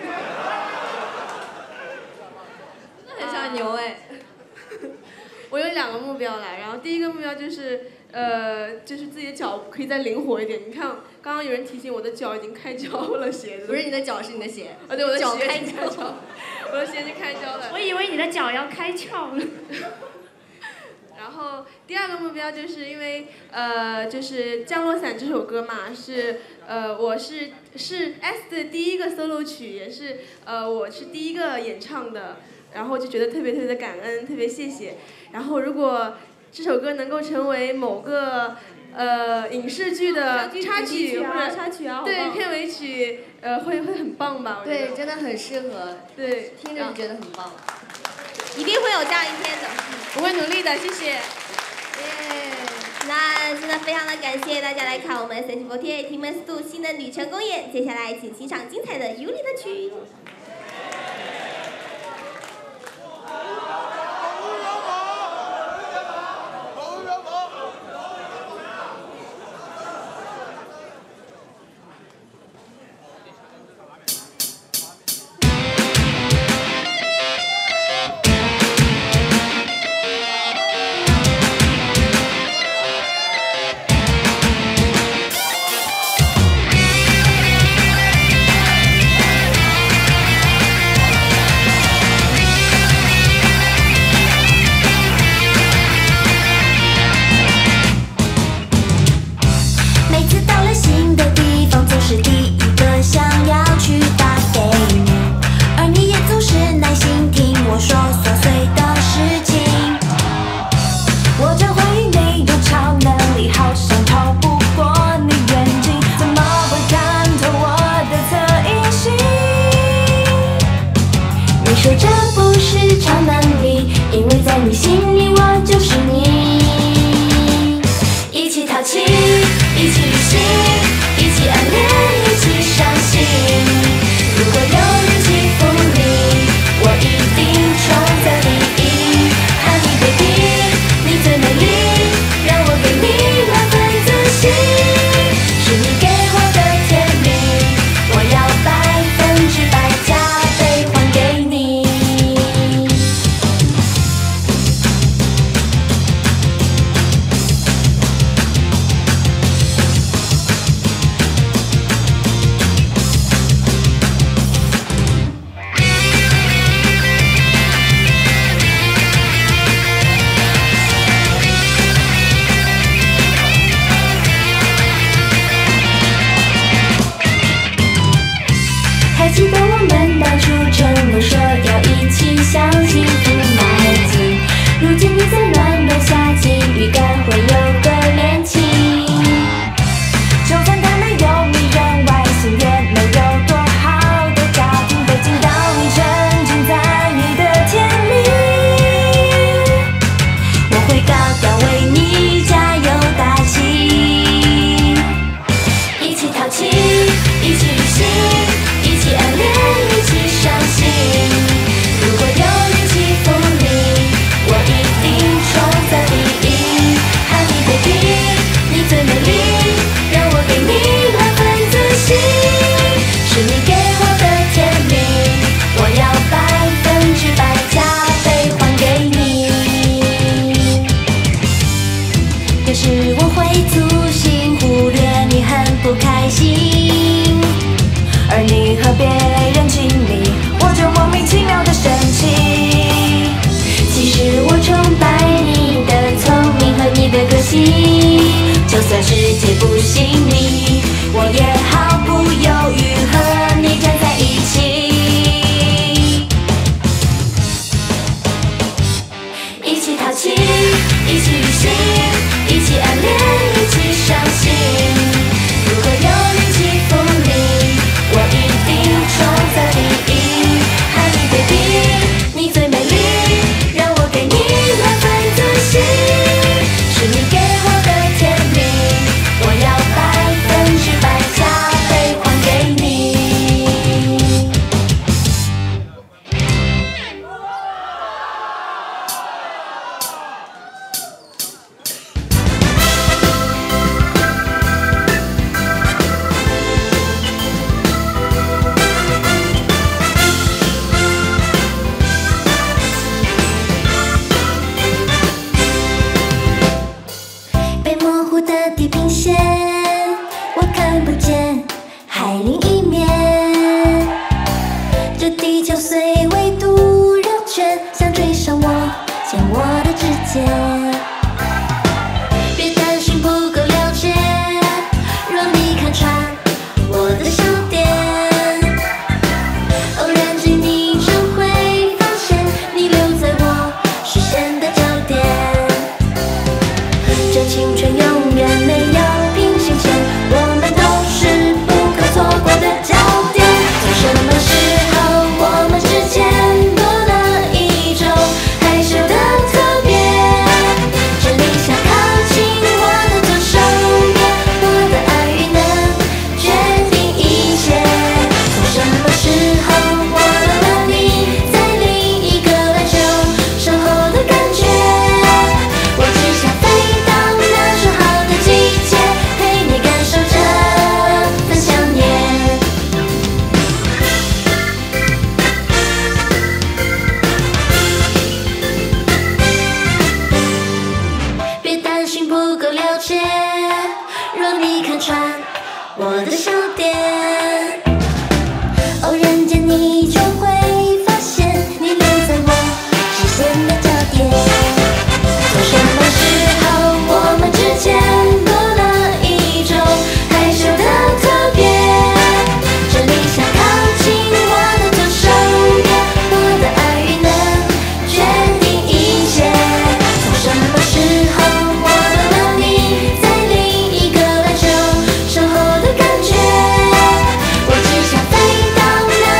很像牛哎。 我有两个目标啦，然后第一个目标就是，呃，就是自己的脚可以再灵活一点。你看，刚刚有人提醒我的脚已经开胶了，鞋子。 不是你的脚，是你的鞋。 啊，对，我的脚鞋开胶。 我的鞋已经开胶了。 我以为你的脚要开窍了。 然后第二个目标就是因为呃，就是《降落伞》这首歌嘛，是呃，我是是 S 的第一个 solo 曲，也是呃，我是第一个演唱的。然后就觉得特别特别的感恩，特别谢谢。然后如果这首歌能够成为某个呃影视剧的插曲或者插曲啊， 对片尾曲，呃会会很棒吧？我觉得对，真的很适合。 对， 听着就觉得很棒。一定会有这样一天的。 我会努力的，谢谢。耶、 yeah, 那真的非常的感谢大家来看我们 S H四十八 Team S 二新的旅程公演。接下来请欣赏精彩的 U N I 的曲。 我一定冲在第一，和你你看穿我的笑点。偶然间你就会发现，你留在我视线的焦点。从什么时候我们之间多了一种害羞的特别？这里想靠近我的左手边，我的耳语能决定一切。从什么时候我懂了你在另一个篮球守候的感觉？我只想飞到那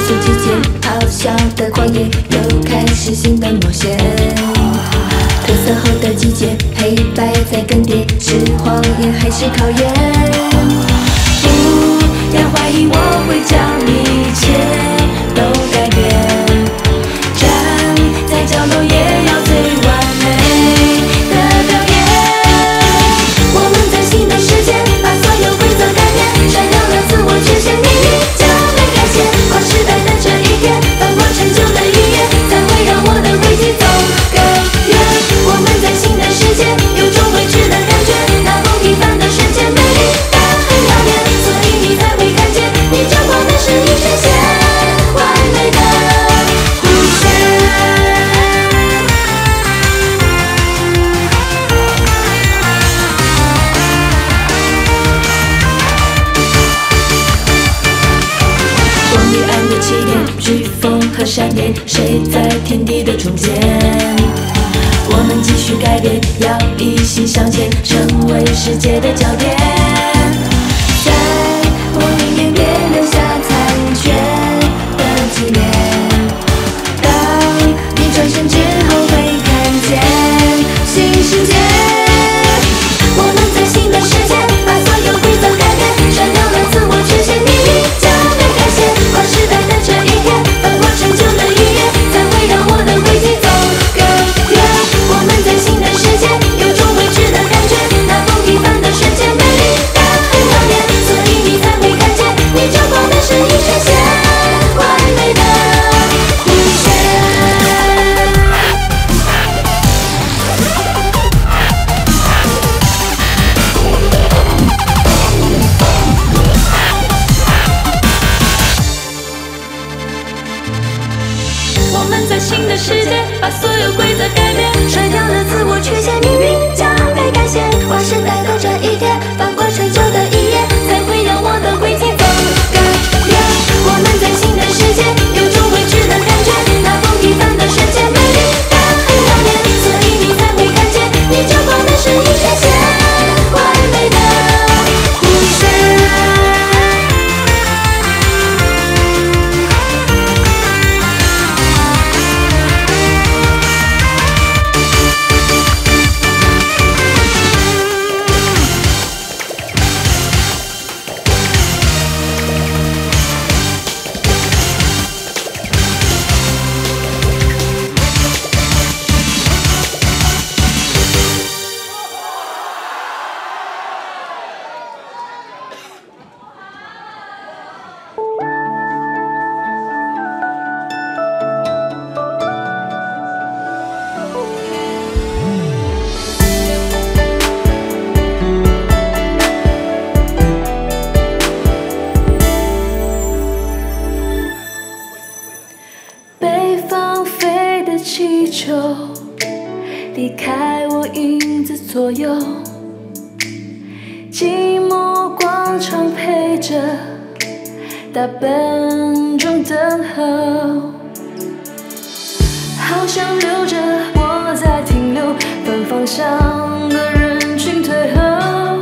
随季节咆哮的旷野，又开始新的冒险。褪色后的季节，黑白在更迭，是谎言还是考验？不要怀疑，我会将一切都改变。站在角落也要最完美的表演。我们在新的世界，把所有规则改变，甩掉了自我缺陷，命运将被改写。跨时代的这一天，翻过陈旧的一页，才会让我的轨迹走更远。我们在新的世界，有种未知的感觉，那不平凡的瞬间，美丽但很遥远，所以你才会看见，你找过的是一瞬间完美的弧线。光与暗的起点，飓风和闪电，谁在天地的中间？我们继续改变，要一心向前，成为世界的焦点。在我里面别留下残缺的纪念。当你转身之后，会看见新世界。我们在新的世界，把所有规则改变，甩掉了自我缺陷，命运将被改写。跨时代的这一天，翻过陈旧的一页，才会让我的轨迹走更远。我们在新的世界，有种未知的感觉，那不平凡的瞬间，美丽但很遥远，所以你才会看见，你找过的是一瞬间完美的弧线。我们在新的世界，把所有规则改变，甩掉了自我缺陷，命运将被改写。划时代的这一天，翻过陈旧的一页，才会让我的轨迹走更远。我们在新的世界，有种未知的感觉，那不平凡的瞬间，美丽但很遥远，所以你才会看见，你找过的是一瞬间完美的弧线。北方飞的气球，离开我影子左右，寂寞广场陪着大笨钟等候，好想留着我在停留，反方向的人群退后。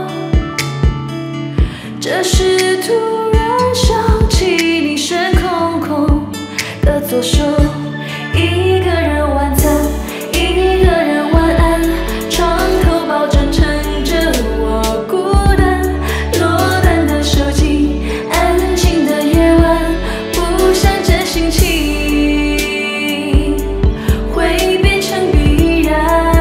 这时突然想起你是空空的左手，一个人晚餐，一个人晚安，床头抱枕撑着我孤单落单的手机，安静的夜晚，不想这心情会变成必然，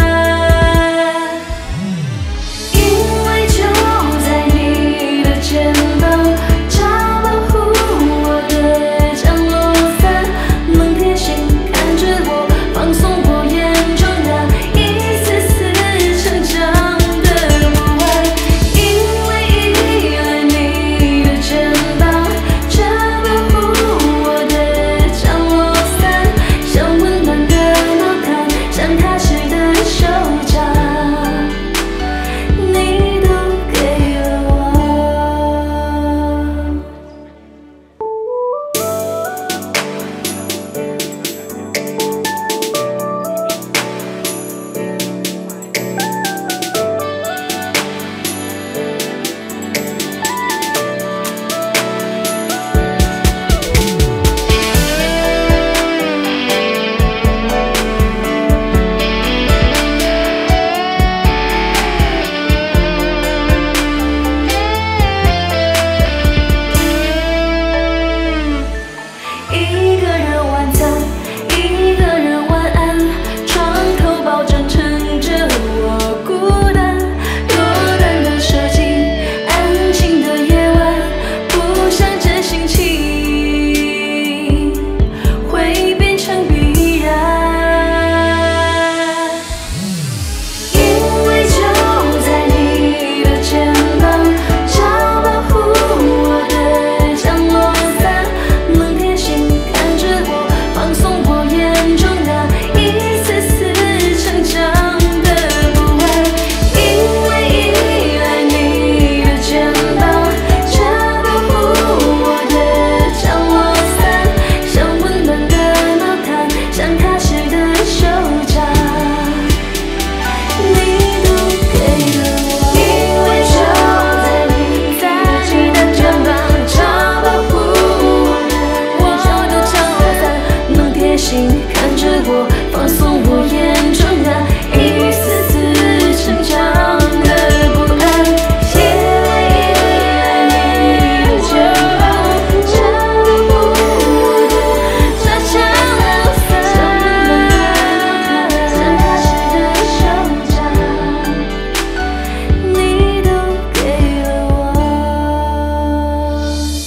因为就在你的肩膀，找保护我的降落伞，能贴心看着我，放松我眼中那一丝丝成长的雾霾，因为依赖你的肩膀，这保护我的降一个人晚餐，一个人晚安，床头抱枕撑着我孤单，落单的设计，安静的夜晚，不想这心情会变成必然，因为就在你的肩膀，找保护我的降落伞，能贴心看着我，放松我眼中那一丝丝成长的不安，因为依赖你的肩膀，这保护我的降落伞，像温暖的毛毯，像踏实的手掌，你都给了我，因为就在你在你的肩膀，找保护我的降落伞，能贴心看着我，放松我眼中那一丝丝成长的不安，因为依赖你的肩膀，这保护我的这降落伞，像踏实的手掌，你都给了我。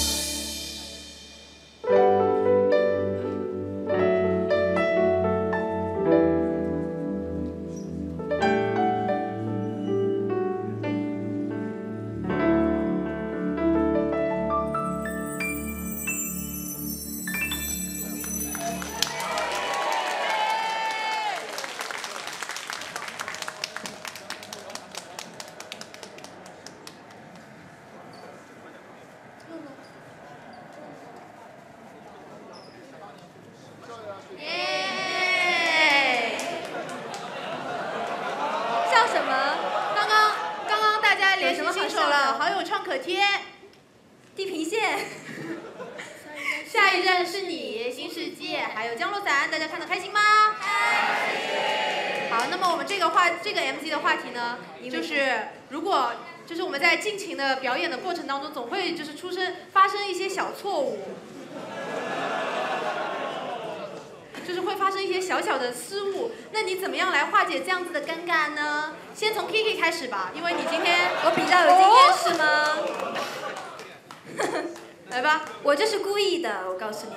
笑什么？ 刚刚刚刚大家联系有什么好新手笑的了，好友创可贴。 地平线。 下一站是你，新世界，还有降落伞，大家看得开心吗？开心。好，那么我们这个话，这个 M C 的话题呢，就是如果就是我们在尽情的表演的过程当中，总会就是出生发生一些小错误，就是会发生一些小小的失误。那你怎么样来化解这样子的尴尬呢？先从 Kiki 开始吧，因为你今天我比较有经验是吗？ 来吧， 我这是故意的，我告诉你们。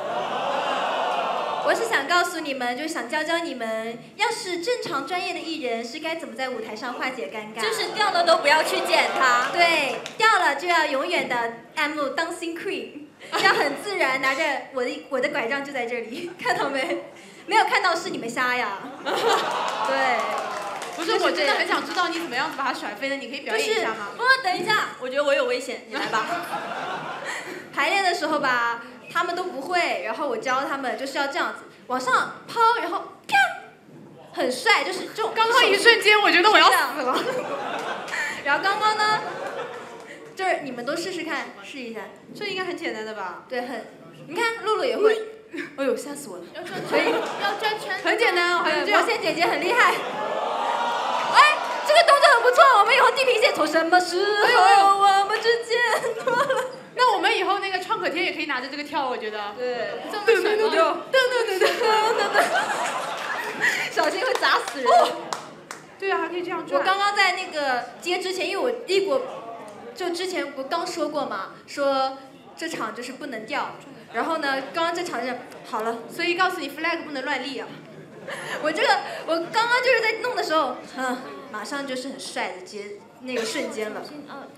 我是想告诉你们，就是想教教你们，要是正常专业的艺人是该怎么在舞台上化解尴尬。 就是掉了都不要去捡它。 对，掉了就要永远的 I'm dancing queen， 要很自然拿着我的我的拐杖就在这里，看到没？没有看到是你们瞎呀。对。 不是，我真的很想知道你怎么样子把它甩飞的，你可以表演一下吗？ 不、就是，等一下，我觉得我有危险，你来吧。 排练的时候吧，他们都不会，然后我教他们就是要这样子，往上抛，然后啪，很帅，就是这种。 刚刚一瞬间，我觉得我要死了。 然后刚刚呢，就是你们都试试看，试一下， 这应该很简单的吧？ 对，很，你看露露也会。哎呦，吓死我了！ 要转圈，要转圈。 很简单哦，还有这样。 魔仙姐姐很厉害。哎，这个动作很不错，我们以后地平线从什么时候我们之间多了？ 那我们以后那个创可贴也可以拿着这个跳，我觉得。 对。 这么甩吗？ 噔噔噔噔噔噔。小心会砸死人。 对啊，还可以这样转。 我刚刚在那个接之前，因为我立过，就之前不刚说过嘛，说这场就是不能掉。然后呢，刚刚这场是好了， 所以告诉你 flag 不能乱立啊。 我这个我刚刚就是在弄的时候，嗯，马上就是很帅的接那个瞬间了。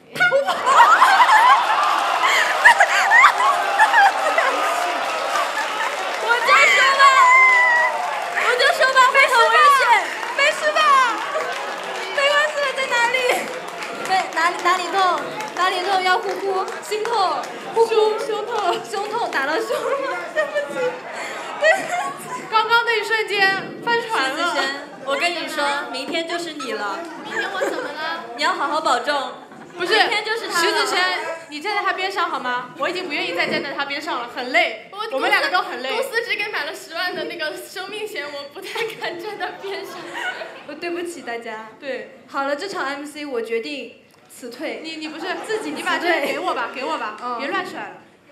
我就说吧，我就说吧，会很危险，没事吧？没关系的，在哪里？对，哪里哪里痛？哪里痛？要呼呼，心痛，呼呼，胸痛，胸痛打到胸了，对不起，对不起。 刚刚那一瞬间翻船了。 子轩，我跟你说，明天就是你了。 明天我怎么了？ 你要好好保重。 不是， 明天就是他了。 徐子轩，你站在他边上好吗？我已经不愿意再站在他边上了，很累。 我, 我们两个都很累。 公司只给买了十万的那个生命险，我不太敢站在边上。 我对不起大家。 对。 好了，这场 M C 我决定辞退。 你你不是自己，你把这个给我吧，给我吧，嗯、别乱甩了。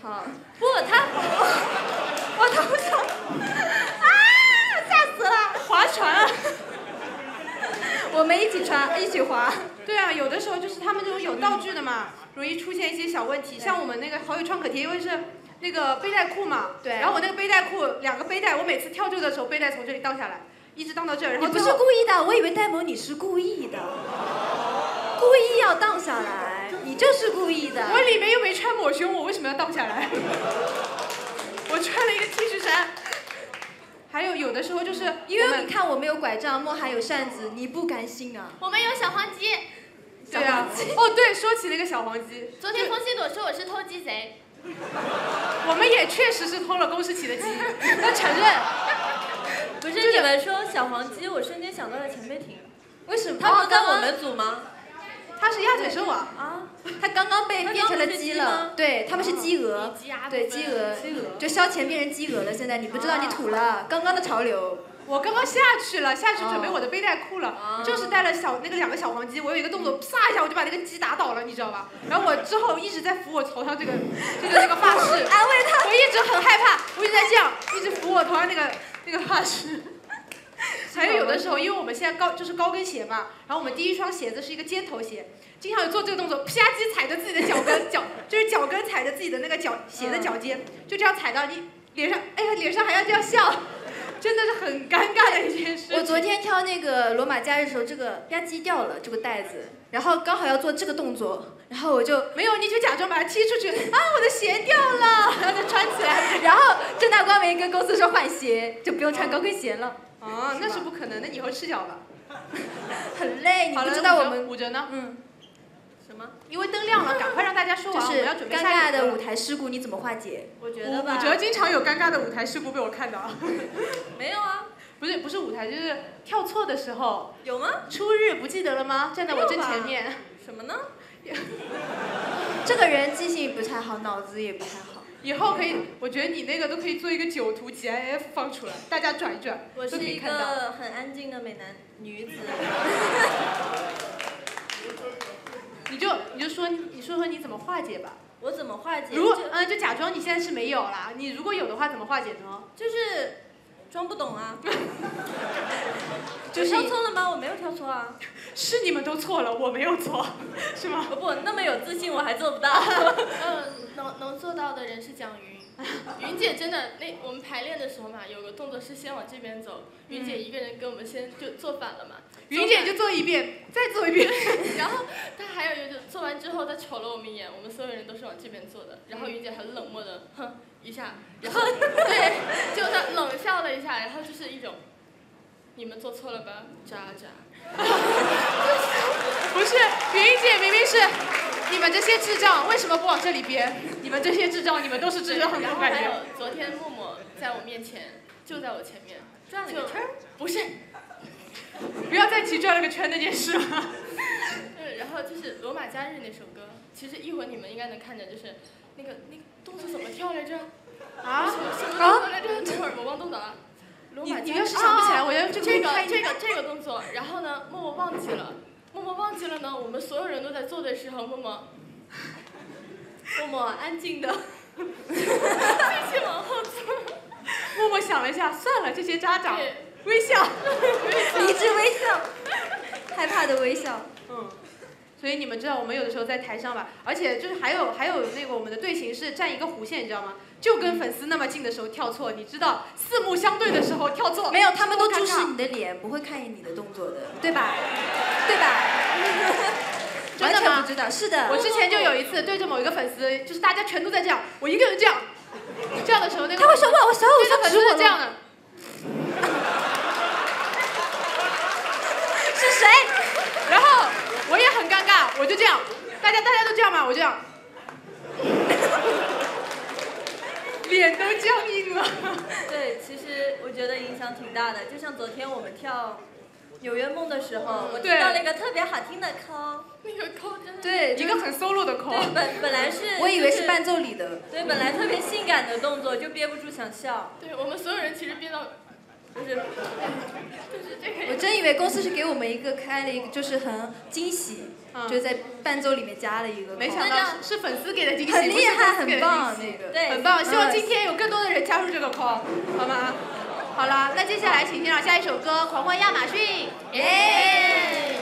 好，不，他，我头上，啊，吓死了！ 划船啊！ 我们一起船，一起划。 对啊，有的时候就是他们这种有道具的嘛，容易出现一些小问题。像我们那个好友创可贴，因为是那个背带裤嘛， 对。 然后我那个背带裤两个背带，我每次跳这个的时候，背带从这里荡下来，一直荡到这儿。然后你不是故意的，我以为戴萌你是故意的，故意要荡下来，你就是故意的。 我里面又没穿抹胸，我为什么要荡下来？我穿了一个 T 恤衫。还有有的时候就是因为你看我没有拐杖，莫涵有扇子，你不甘心啊？ 我们有小黄鸡。 对啊。哦，对，说起那个小黄鸡， 昨天风信朵说我是偷鸡贼。 我们也确实是偷了宫世奇的鸡，要承认。 不是你们说小黄鸡，我瞬间想到了钱贝婷。 为什么？ 他不在我们组吗？ 他是鸭嘴兽啊！ 啊，他刚刚被变成了鸡了。对，他们是鸡鹅。对，鸡鹅。 鸡鹅。 就消钱变成鸡鹅了，现在你不知道你土了，刚刚的潮流。 我刚刚下去了，下去准备我的背带裤了，就是带了小那个两个小黄鸡，我有一个动作，唰一下我就把那个鸡打倒了，你知道吧？然后我之后一直在扶我头上这个这个这个发饰， 安慰他。 我一直很害怕，我一直在这样，一直扶我头上那个那个发饰。还有有的时候，因为我们现在高就是高跟鞋嘛，然后我们第一双鞋子是一个尖头鞋，经常有做这个动作，啪叽踩着自己的脚跟，脚就是脚跟踩着自己的那个脚鞋的脚尖，就这样踩到你脸上，哎呀，脸上还要这样笑，真的是很尴尬的一件事。 我昨天挑那个罗马假日的时候，这个吧唧掉了这个带子，然后刚好要做这个动作，然后我就没有，你就假装把它踢出去啊，我的鞋掉了，然后再穿起来， 然后正大光明跟公司说换鞋，就不用穿高跟鞋了。 哦，那是不可能的，以后赤脚吧。 很累，你不知道我们五折呢？ 嗯。 什么？因为灯亮了，赶快让大家说完，我们要准备尴尬的舞台事故你怎么化解？ 我觉得吧。 五折经常有尴尬的舞台事故被我看到。 没有啊。 不是不是舞台，就是跳错的时候。 有吗？ 初日不记得了吗？站在我正前面。 什么呢？ 这个人记性不太好，脑子也不太好。 以后可以，我觉得你那个都可以做一个九图 G I F 放出来，大家转一转， 我是一个很安静的美男女子。 你就你就说你说说你怎么化解吧。 我怎么化解？ 如果嗯，就假装你现在是没有啦，你如果有的话怎么化解呢？ 就是装不懂啊。 就是跳错了吗？我没有跳错啊。 是你们都错了，我没有错，是吗？ 不，那么有自信我还做不到。 嗯，能能做到的人是蒋云。云姐真的，那我们排练的时候嘛，有个动作是先往这边走，云姐一个人跟我们先就做反了嘛。 云姐就做一遍，再做一遍。 然后她还有一个就做完之后，她瞅了我们一眼，我们所有人都是往这边做的，然后云姐很冷漠的哼一下，然后对，就她冷笑了一下，然后就是一种，你们做错了吧，渣渣。 不是，云姐明明是你们这些智障，为什么不往这里编？你们这些智障，你们都是智障， 然后感觉。 还有昨天默默在我面前，就在我前面转了个圈儿，不是， 不要再提转了个圈那件事了。 嗯，然后就是《罗马假日》那首歌，其实一会儿你们应该能看见，就是那个那个动作怎么跳来着？ 啊？ 什么动作来着？等会儿我忘动作了。 你你要是想不起来，我要这个这个这个动作，然后呢，默默忘记了，默默忘记了呢。我们所有人都在做的时候，默默， 默默安静的， 继续往后做。 默默想了一下，算了，这些渣渣，微笑， 理智微笑，害怕的微笑。 嗯。所以你们知道，我们有的时候在台上吧，而且就是还有还有那个我们的队形是站一个弧线，你知道吗？就跟粉丝那么近的时候跳错，你知道四目相对的时候跳错， 没有，他们都注视你的脸，不会看你的动作的，对吧？对吧？ 真的吗？ 不知道，是的。 我之前就有一次对着某一个粉丝，就是大家全都在这样，我一个人这样，这样的时候那个他会说哇，我小偶像粉丝是这样的。 是谁？ 然后我也很尴尬，我就这样，大家大家都这样嘛，我这样。脸都僵硬了。 对，其实我觉得影响挺大的。就像昨天我们跳《纽约梦》的时候，我听到了一个特别好听的抠， 那个抠真的对， 一个很 solo 的抠。 对，本本来是我以为是伴奏里的。 对，本来特别性感的动作，就憋不住想笑。 对，我们所有人其实憋到就是就是这个。 我真以为公司是给我们一个开了一个，就是很惊喜， 嗯、 就在伴奏里面加了一个。 没想到是粉丝给的惊喜， 很厉害，很棒， 那个对，很棒。希望今天有更多的人加入这个 call， 好吗？好了，那接下来请欣赏下一首歌《狂欢亚马逊》，耶！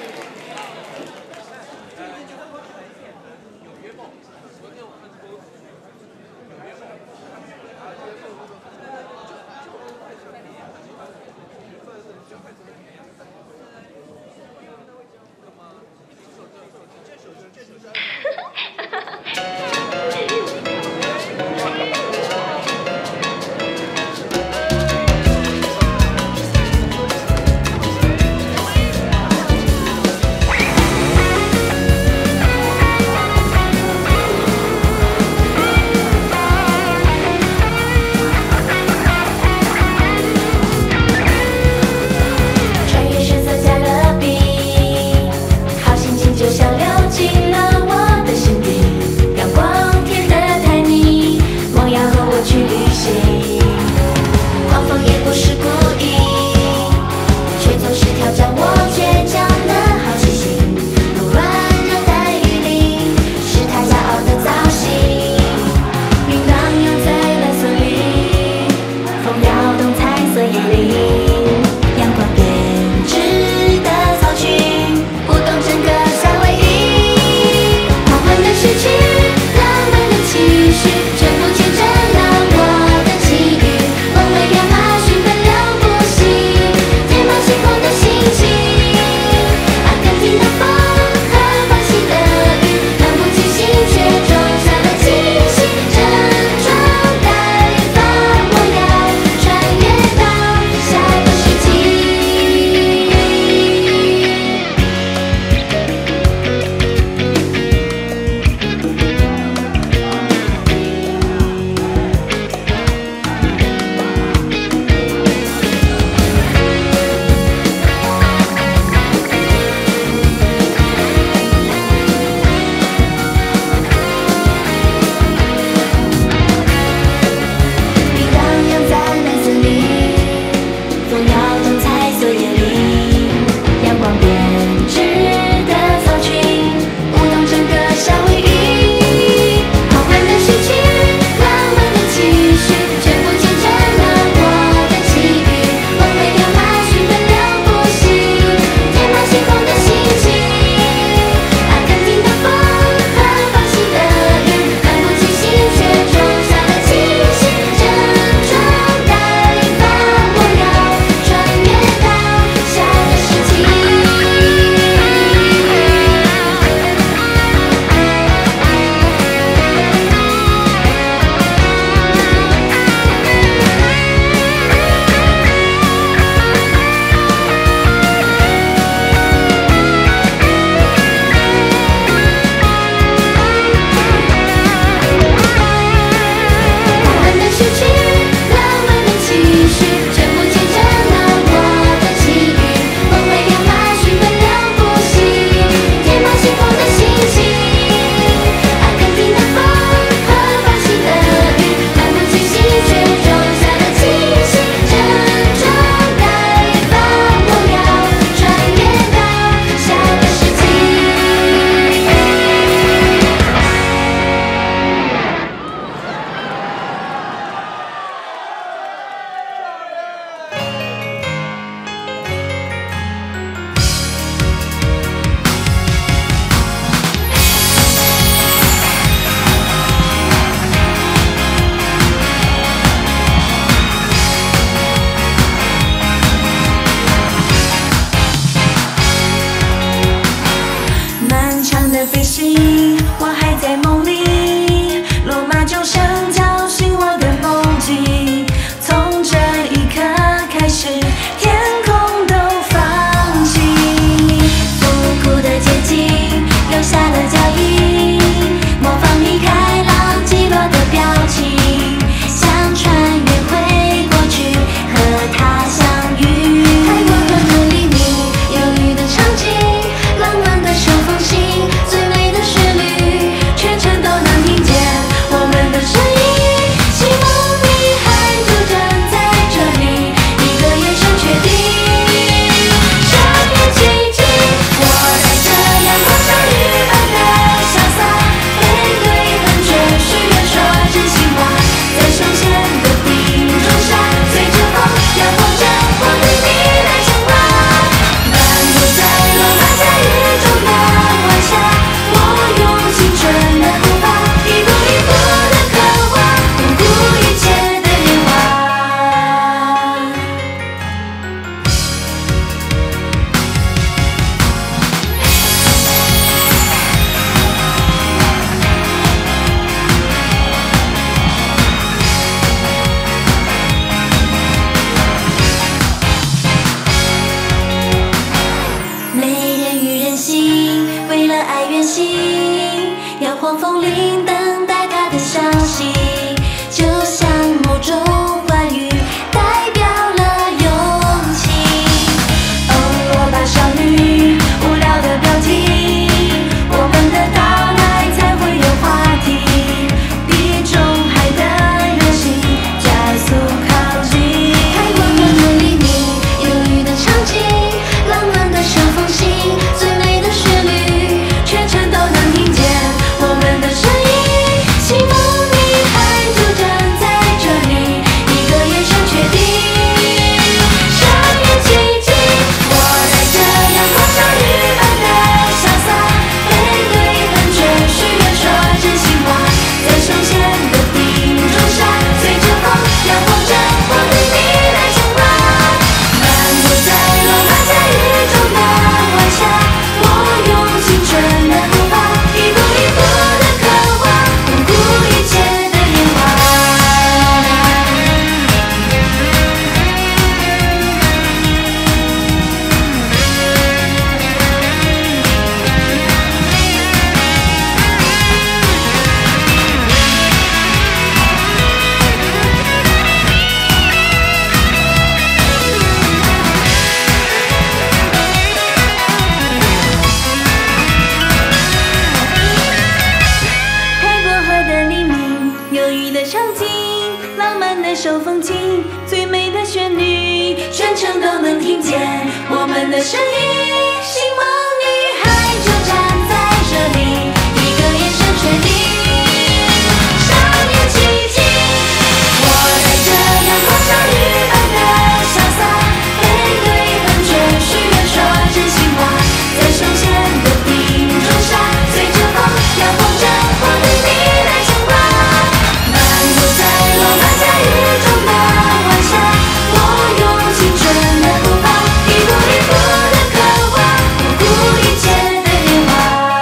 旋律，全程都能听见我们的声音。星梦女孩就站在这里，一个眼神确定，少年奇迹。我带着阳光少女般的潇洒，背对喷泉许愿说真心话，在手牵的冰中沙，随着风摇晃着我对你来牵挂。漫步在罗马假日中的晚霞，我用青春的步伐，一步一步的刻画，不顾一切的年华。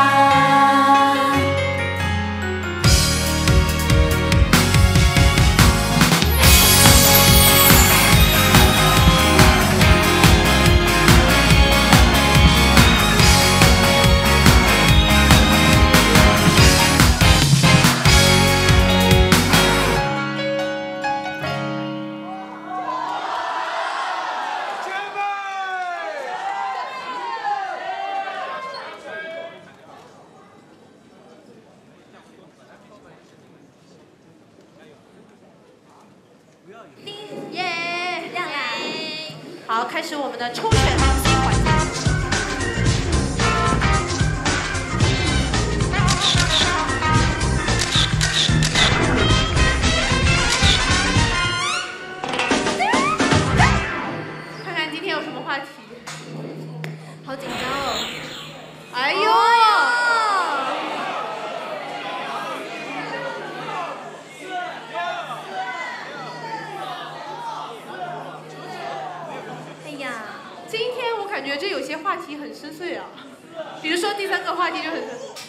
耶，亮啦！好，开始我们的抽选 M C 环节。看看今天有什么话题？ 好紧张哦！ 哎呦！ 哎呀， 今天我感觉这有些话题很深邃啊，比如说第三个话题就很深。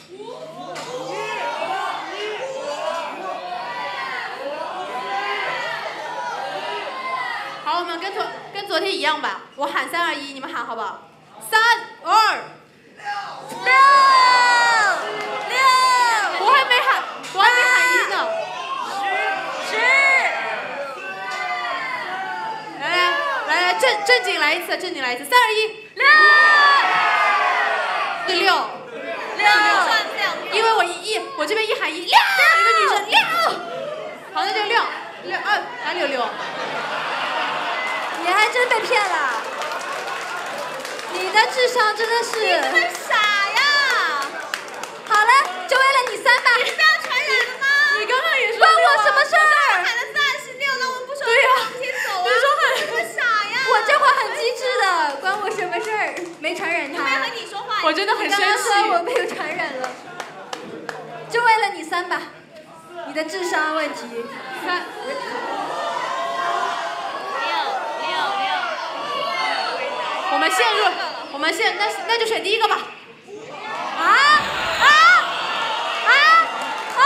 好，我们跟昨跟昨天一样吧，我喊三二一，你们喊好不好？三二六六，我还没喊，我还没喊一呢。十十，来来来来，正正经来一次，正经来一次，三二一，六，是六，六，因为我一一，我这边一喊一，六，一个女生六，好，那就六六二，哪里有六？ 你还真被骗了，你的智商真的是……你这么傻呀！好了，就为了你三吧。你不要传染了吗？ 你刚刚也说关我什么事儿？ 喊了三十六，那我们不说对呀， 往前走啊！ 你说喊你这么傻呀！ 我这会很机智的，关我什么事儿？没传染他。 没和你说话。 我真的很生气。 刚刚说我被传染了，就为了你三吧，你的智商问题。 三。我们陷入，我们现那那就选第一个吧。 啊啊啊啊！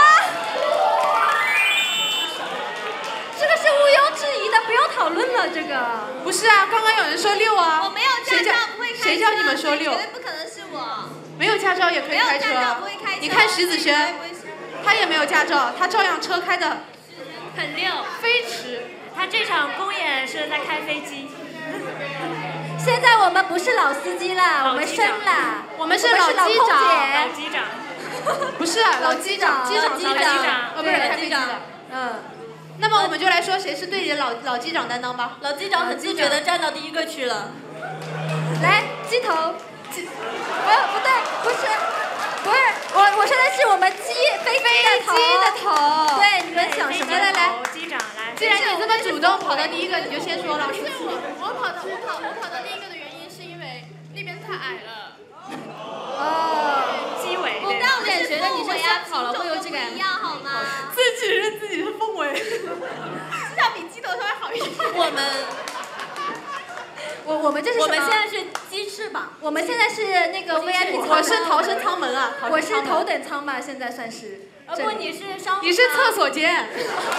这个是毋庸置疑的，不用讨论了。这个不是啊，刚刚有人说六啊。 我没有驾照，不会开车。 谁叫你们说六？ 绝对不可能是我。 没有驾照也可以开车。 没有驾照不会开车。 你看徐子轩，他也没有驾照，他照样车开的很溜， 飞驰。 他这场公演是在开飞机。 现在我们不是老司机了，我们升了， 我们是老机长， 老机长， 不是老机长，机长， 机长， 哦不是开飞机的，嗯。那么我们就来说谁是队里的老老机长担当吧。 老机长很自觉的站到第一个去了。 来，鸡头，鸡，不不对，不是，不是，我我说的是我们鸡飞飞的头， 鸡的头。 对，你们想什么？ 来来来， 机长来。 既然你这么主动跑到第一个，你就先说了。 因为我我跑到我跑我跑到第一个的原因是因为那边太矮了。 哦， 鸡尾。 我当然觉得你是瞎跑了，会有这个一样好吗？ 自己认自己是凤尾， 至少比鸡头稍微好一点。 我们。 我我们这是什么？ 我们现在是鸡翅膀。 我们现在是那个 V I P 舱， 我是逃生舱门啊， 我是头等舱吧，现在算是。 啊不，你是商务舱。 你是厕所间。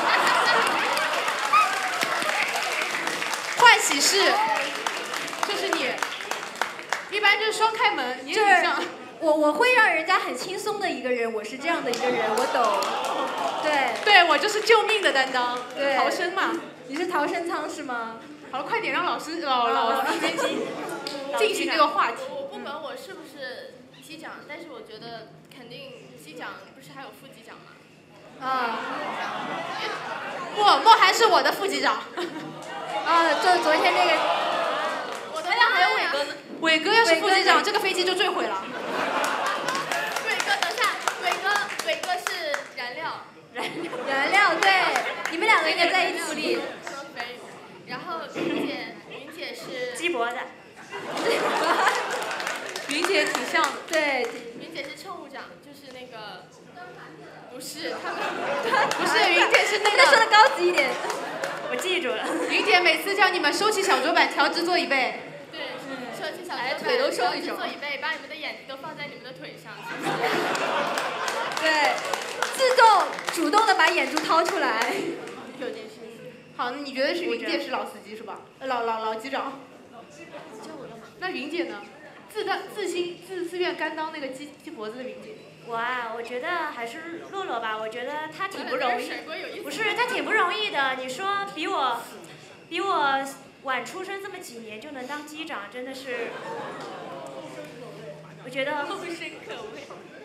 换洗室，就是你。一般就是双开门，你很像。 我我会让人家很轻松的一个人，我是这样的一个人，我懂。对。 对，我就是救命的担当， 对， 逃生嘛。 你是逃生舱是吗？ 好了，快点让老师老老师进行这个话题。 我不管我是不是机长，但是我觉得肯定机长不是还有副机长吗？ 啊。 不，莫涵是我的副机长。 啊，昨说昨天那个， 我的呀，还有伟哥呢。 伟哥要是副机长，这个飞机就坠毁了。 伟哥，等下，伟哥，伟哥是燃料。 燃料。燃料，对，你们两个应该在一起。 然后云姐，云姐是鸡脖子。 云姐挺像的。 对。 云姐是乘务长，就是那个。不是，他们不是云姐是那个。 说的高级一点。 我记住了。 云姐每次叫你们收起小桌板，调直座椅背。 对，收起小桌板， 腿都收一收。 坐椅背，把你们的眼睛都放在你们的腿上。 对，自动主动的把眼珠掏出来。 有件事。好，你觉得是云姐是老司机是吧？老老老机长。那云姐呢？自当自心自自愿甘当那个鸡鸡脖子的云姐。 我啊，我觉得还是洛洛吧，我觉得他挺不容易，不是他挺不容易的。你说比我，比我晚出生这么几年就能当机长，真的是，我觉得。 后生可畏。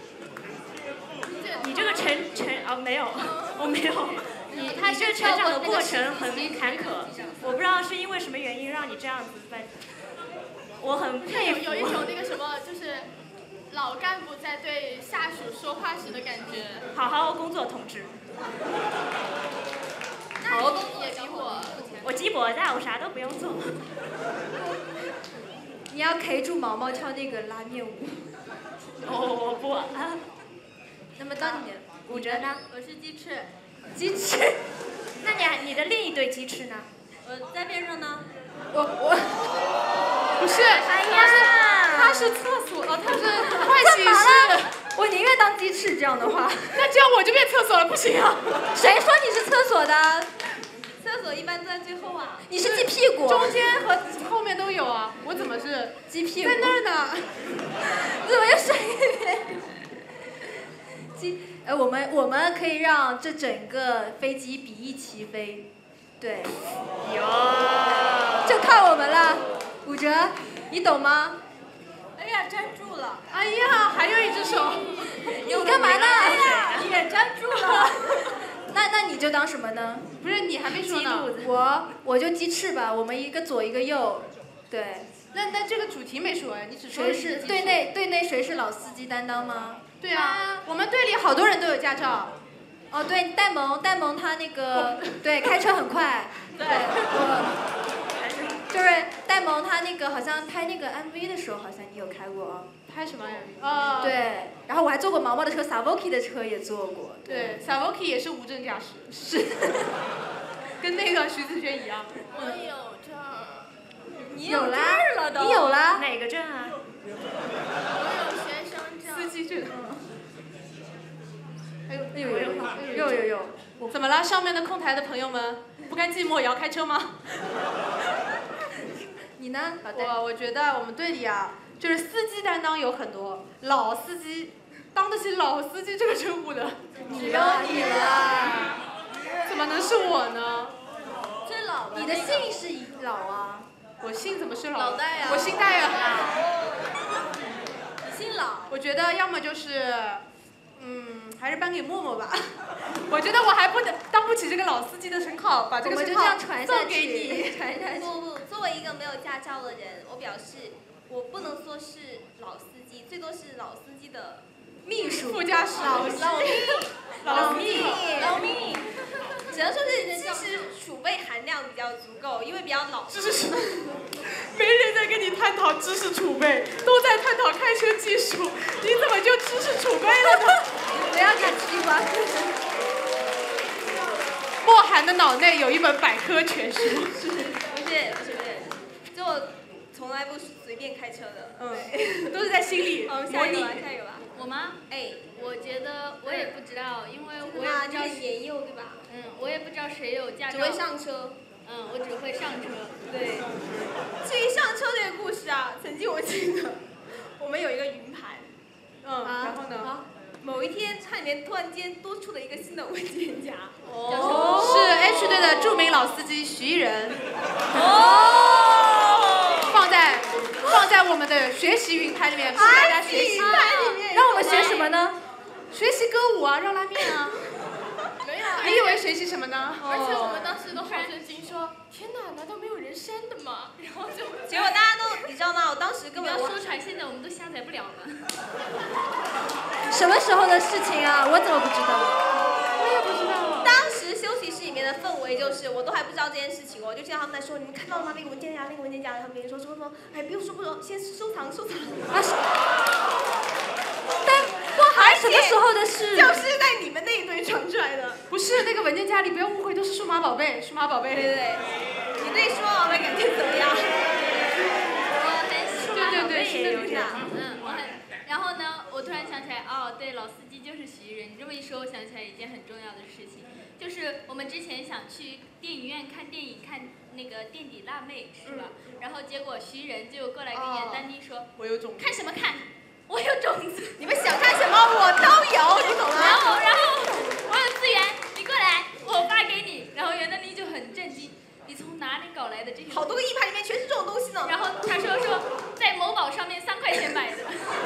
你这个成成啊没有，我没有，你他这个成长的过程很坎坷，我不知道是因为什么原因让你这样子办，我很佩服。 有一种那个什么就是。老干部在对下属说话时的感觉。 好好工作，同志。 好好工作也比我。 我鸡脖子，我啥都不用做。 你要 K 住毛毛跳那个拉面舞。 哦，我不啊。 那么到你， 骨折呢？ 我是鸡翅。 鸡翅。 那你你的另一对鸡翅呢？ 我在边上呢。 我我。 不是， 哎呀。 他是厕所，哦，他是换洗室。 我宁愿当鸡翅，这样的话。 那这样我就变厕所了，不行啊！ 谁说你是厕所的？ 厕所一般都在最后啊。 你是鸡屁股。 中间和后面都有啊，我怎么是鸡屁股？ 在那儿呢。 怎么又甩一遍？鸡，呃，我们我们可以让这整个飞机比翼齐飞，对。 哟。 就靠我们了，武哲，你懂吗？ 哎呀，粘住了！ 哎呀，还有一只手。 你干嘛呢？ 哎呀，你也粘住了。 那那你就当什么呢？ 不是你还没说呢。 我我就鸡翅吧，我们一个左一个右，对。 那那这个主题没说呀，你只说谁是队内队内谁是老司机担当吗？ 对啊，我们队里好多人都有驾照。 哦，对，戴蒙戴蒙他那个对开车很快。 对。 就是戴蒙他那个好像拍那个 M V 的时候，好像你有开过啊？ 拍什么 M V？ 啊。 对，然后我还坐过毛毛的车 ，Savoki 的车也坐过。 对 ，Savoki 也是无证驾驶。是。跟那个徐子轩一样。 我有证。 你有证了都。 你有了？ 哪个证啊？ 我有学生证。 司机证。 哎呦哎呦呦呦呦呦！ 怎么了？上面的控台的朋友们，不甘寂寞也要开车吗？ 你呢？ 我我觉得我们队里啊，就是司机担当有很多，老司机当得起老司机这个称呼的。 你了你了。 怎么能是我呢？ 真老了。 你的姓是老啊。 我姓怎么是老？ 老戴呀。 我姓戴呀。 你姓老。 我觉得要么就是。嗯，还是颁给默默吧。我觉得我还不能当不起这个老司机的称号，把这个称号送给你。 传下去。不不，作为一个没有驾照的人，我表示我不能说是老司机，最多是老司机的秘书、 副驾驶、 老老秘、 老秘、 老秘。只能说是知识储备含量比较足够，因为比较老。 知识，没人在跟你探讨知识储备，都在探讨开车技术，你怎么就知识储备了呢？ 不要看西瓜。 莫寒的脑内有一本百科全书。 不是不是不是，就我从来不随便开车的。 嗯，都是在心里模拟。下一个吧，下一个吧。 我吗？ 哎， 我觉得我也不知道，因为我也不知道。 年幼对吧？ 嗯，我也不知道谁有驾照。 只会上车。 嗯，我只会上车。 对。至于上车这个故事啊，曾经我记得，我们有一个云盘。 嗯，然后呢？ 某一天，它里面突然间多出了一个新的文件夹。 哦。是 H 队的著名老司机徐一人。哦。放在放在我们的学习云盘里面，供大家学习。 云盘里面。 让我们学什么呢？ 学习歌舞啊，热拉面啊。 没有。 你以为学习什么呢？ 而且我们当时都好震惊，说：天哪，难道没有人人删的嘛，然后就结果大家都，你知道吗？我当时根不本要说出来，现在我们都下载不了了。 什么时候的事情啊？我怎么不知道？ 我也不知道。当时休息室里面的氛围就是，我都还不知道这件事情，我就听到他们在说，你们看到了吗？那个文件夹，那个文件夹，他们说说说，哎，不用说不说，先收藏收藏。啊， 但哇，还什么时候的事？ 就是在你们那一堆传出来的。 不是那个文件夹里，不要误会，都是数码宝贝，数码宝贝。 对对对，你对数码宝贝感觉怎么样？ 我很喜欢。 对对对，是的，是的。 嗯，我很。然后呢，我突然想起来，哦，对，老司机就是徐艺人。你这么一说，我想起来一件很重要的事情，就是我们之前想去电影院看电影，看那个《垫底辣妹》，是吧？嗯、然后结果徐艺人就过来跟严丹妮说：“ 我有种子。” 看什么看？我有种子。 你们想看什么，我都有，你懂吗？ 然后，然后我有资源，你过来，我发给你。然后严丹妮就很震惊。你从哪里搞来的这些？ 好多个硬盘里面全是这种东西呢。 然后他说说在某宝上面三块钱买的。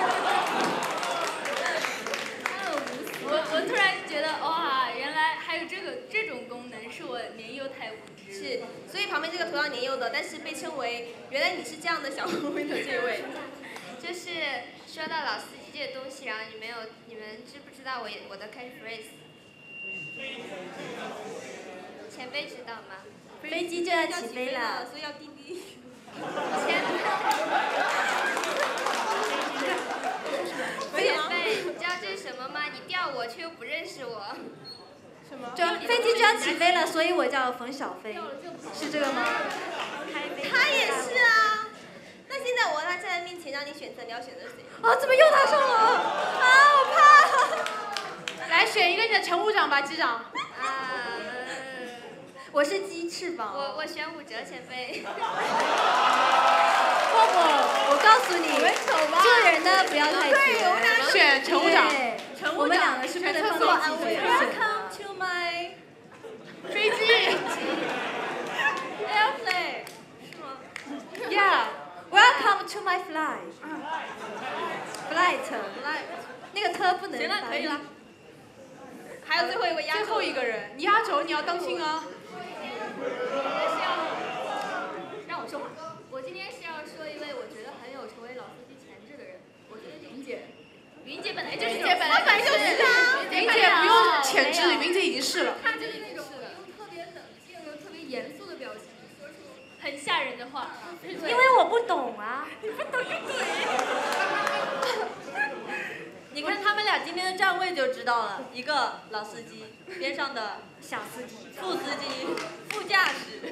我我突然觉得哇，原来还有这个这种功能，是我年幼太无知。 是，所以旁边这个同样年幼的，但是被称为原来你是这样的小薇的这位， 就是说到老司机这个东西，然后你们有你们知不知道我我的 catchphrase？ 前辈知道吗？ 飞机就要起飞了，所以要滴滴。 前辈，你知道这是什么吗？你吊我却又不认识我。 什么？ 就飞机就要起飞了，所以我叫冯小飞，是这个吗？ 他也是啊。那现在我在在面前让你选择，你要选择谁？ 啊，怎么又他上了？啊，我怕。 来选一个你的乘务长吧，机长。 啊。 我是鸡翅膀。 我我选武哲前辈。 不不，我告诉你，做人呢不要太绝。 选乘务长。 我们两个是不能放在一起的。 Welcome to my 飞机。 Airplane 是吗 ？Yeah，Welcome to my flight。Flight。那个车不能。 行了，可以了。还有最后一个压轴。 最后一个人，你压轴你要当心啊。 让我说话。我今天是要说一位我觉得很有成为老司机潜质的人，我觉得云姐。云姐本来就是， 云姐本来就是啊。云姐不用潜质，云姐已经是了。 她就是那种用特别冷静又特别严肃的表情说出很吓人的话。 因为我不懂啊。 你不懂就对。 你看他们俩今天的站位就知道了，一个老司机，边上的小司机， 副司机，副驾驶。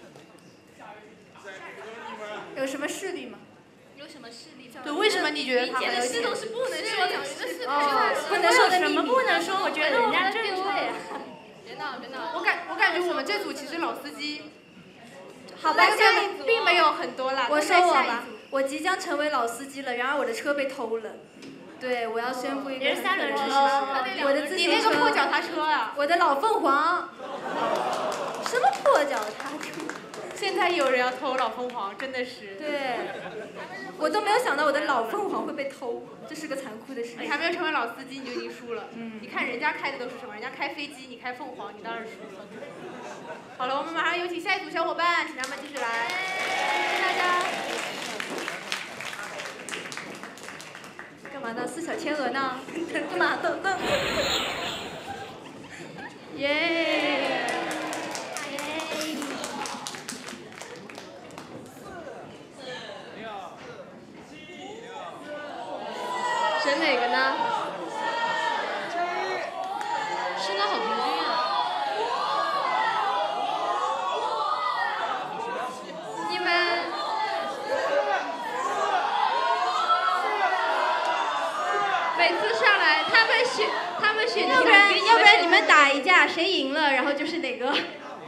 有什么势力吗？ 有什么势力？ 对，为什么你觉得他很有势都是不能说的， 哦，不能说什么不能说？我觉得人家的定位。 别闹别闹！ 我感我感觉我们这组其实老司机， 好吧， 并没有很多啦。 我说我吧，我即将成为老司机了，然而我的车被偷了。对，我要宣布一个很可能的事实。我的自行车。 你那个破脚踏车啊！ 我的老凤凰。什么破脚踏车？ 现在有人要偷老凤凰，真的是。 对。我都没有想到我的老凤凰会被偷，这是个残酷的事情。 你还没有成为老司机，你就已经输了。嗯。你看人家开的都是什么？人家开飞机，你开凤凰，你当然输了。好了，我们马上有请下一组小伙伴，请他们继续来。谢谢大家。 干嘛呢？四小天鹅呢？干嘛等等？耶！选哪个呢？身高好平均啊！你们。每次上来，他们选，他们选，要不然，要不然你们打一架，谁赢了，然后就是哪个。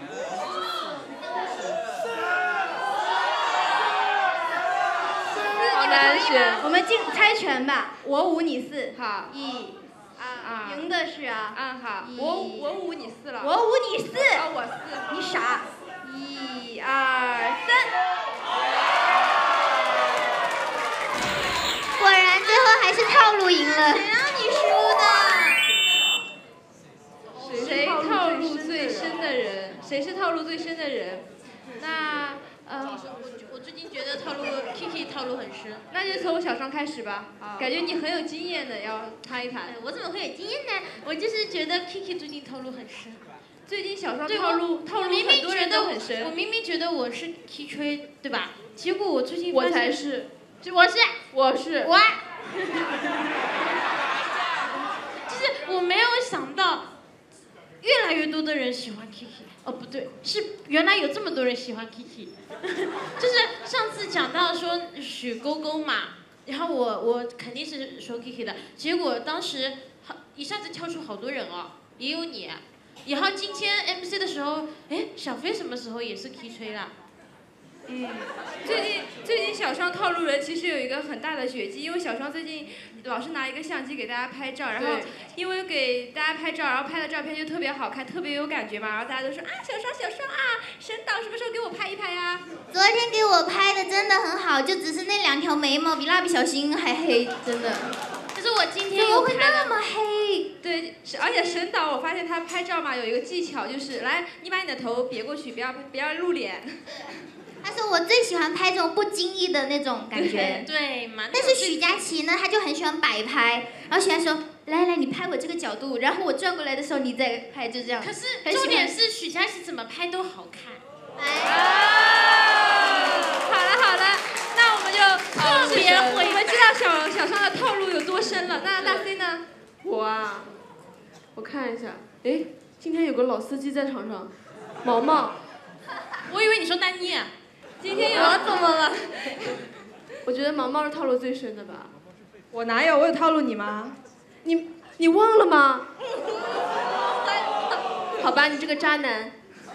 好难选。我们竞猜拳吧，我五你四。好。一。啊。赢的是啊。啊好。我我五你四了。我五你四。啊我四。你傻。一二三。 果然最后还是套路赢了。 谁让你输的？ 谁套路最深的人？谁是套路最深的人？那呃， 套路很深。 那就从小双开始吧，感觉你很有经验的，要谈一谈。 我怎么会有经验呢？我就是觉得 Kiki 最近套路很深。 最近小双套路套路很多人都很深。 我明明觉得我是 K 吹，对吧？结果我最近我才是， 我是我是我。就是我没有想到，越来越多的人喜欢 Kiki。哦，不对，是原来有这么多人喜欢 Kiki。就是上次讲到说许勾勾嘛，然后我我肯定是说 Kiki 的，结果当时一下子跳出好多人哦，也有你。然后今天 M C 的时候，哎，小飞什么时候也是 K 吹啦？ 嗯，最近最近小双套路人其实有一个很大的血迹，因为小双最近老是拿一个相机给大家拍照，然后因为给大家拍照，然后拍的照片就特别好看，特别有感觉嘛，然后大家都说啊小双小双啊，神导什么时候给我拍一拍呀？ 昨天给我拍的真的很好，就只是那两条眉毛比蜡笔小新还黑，真的。 可是我今天有拍的。怎么会那么黑？ 对，而且神导我发现他拍照嘛有一个技巧，就是来你把你的头别过去，不要不要露脸。 他说我最喜欢拍这种不经意的那种感觉。 对嘛？ 但是许佳琪呢，他就很喜欢摆拍，然后喜欢说来来你拍我这个角度，然后我转过来的时候你再拍，就这样。 可是重点是许佳琪怎么拍都好看。 哎。好了好了，那我们就特别会。 我们知道小小双的套路有多深了，那大 C 呢？ 我啊，我看一下，哎，今天有个老司机在场上，毛毛。 我以为你说丹妮啊。 今天有我怎么了？ 我觉得毛毛是套路最深的吧。 我哪有？我有套路你吗？ 你你忘了吗？好吧，你这个渣男。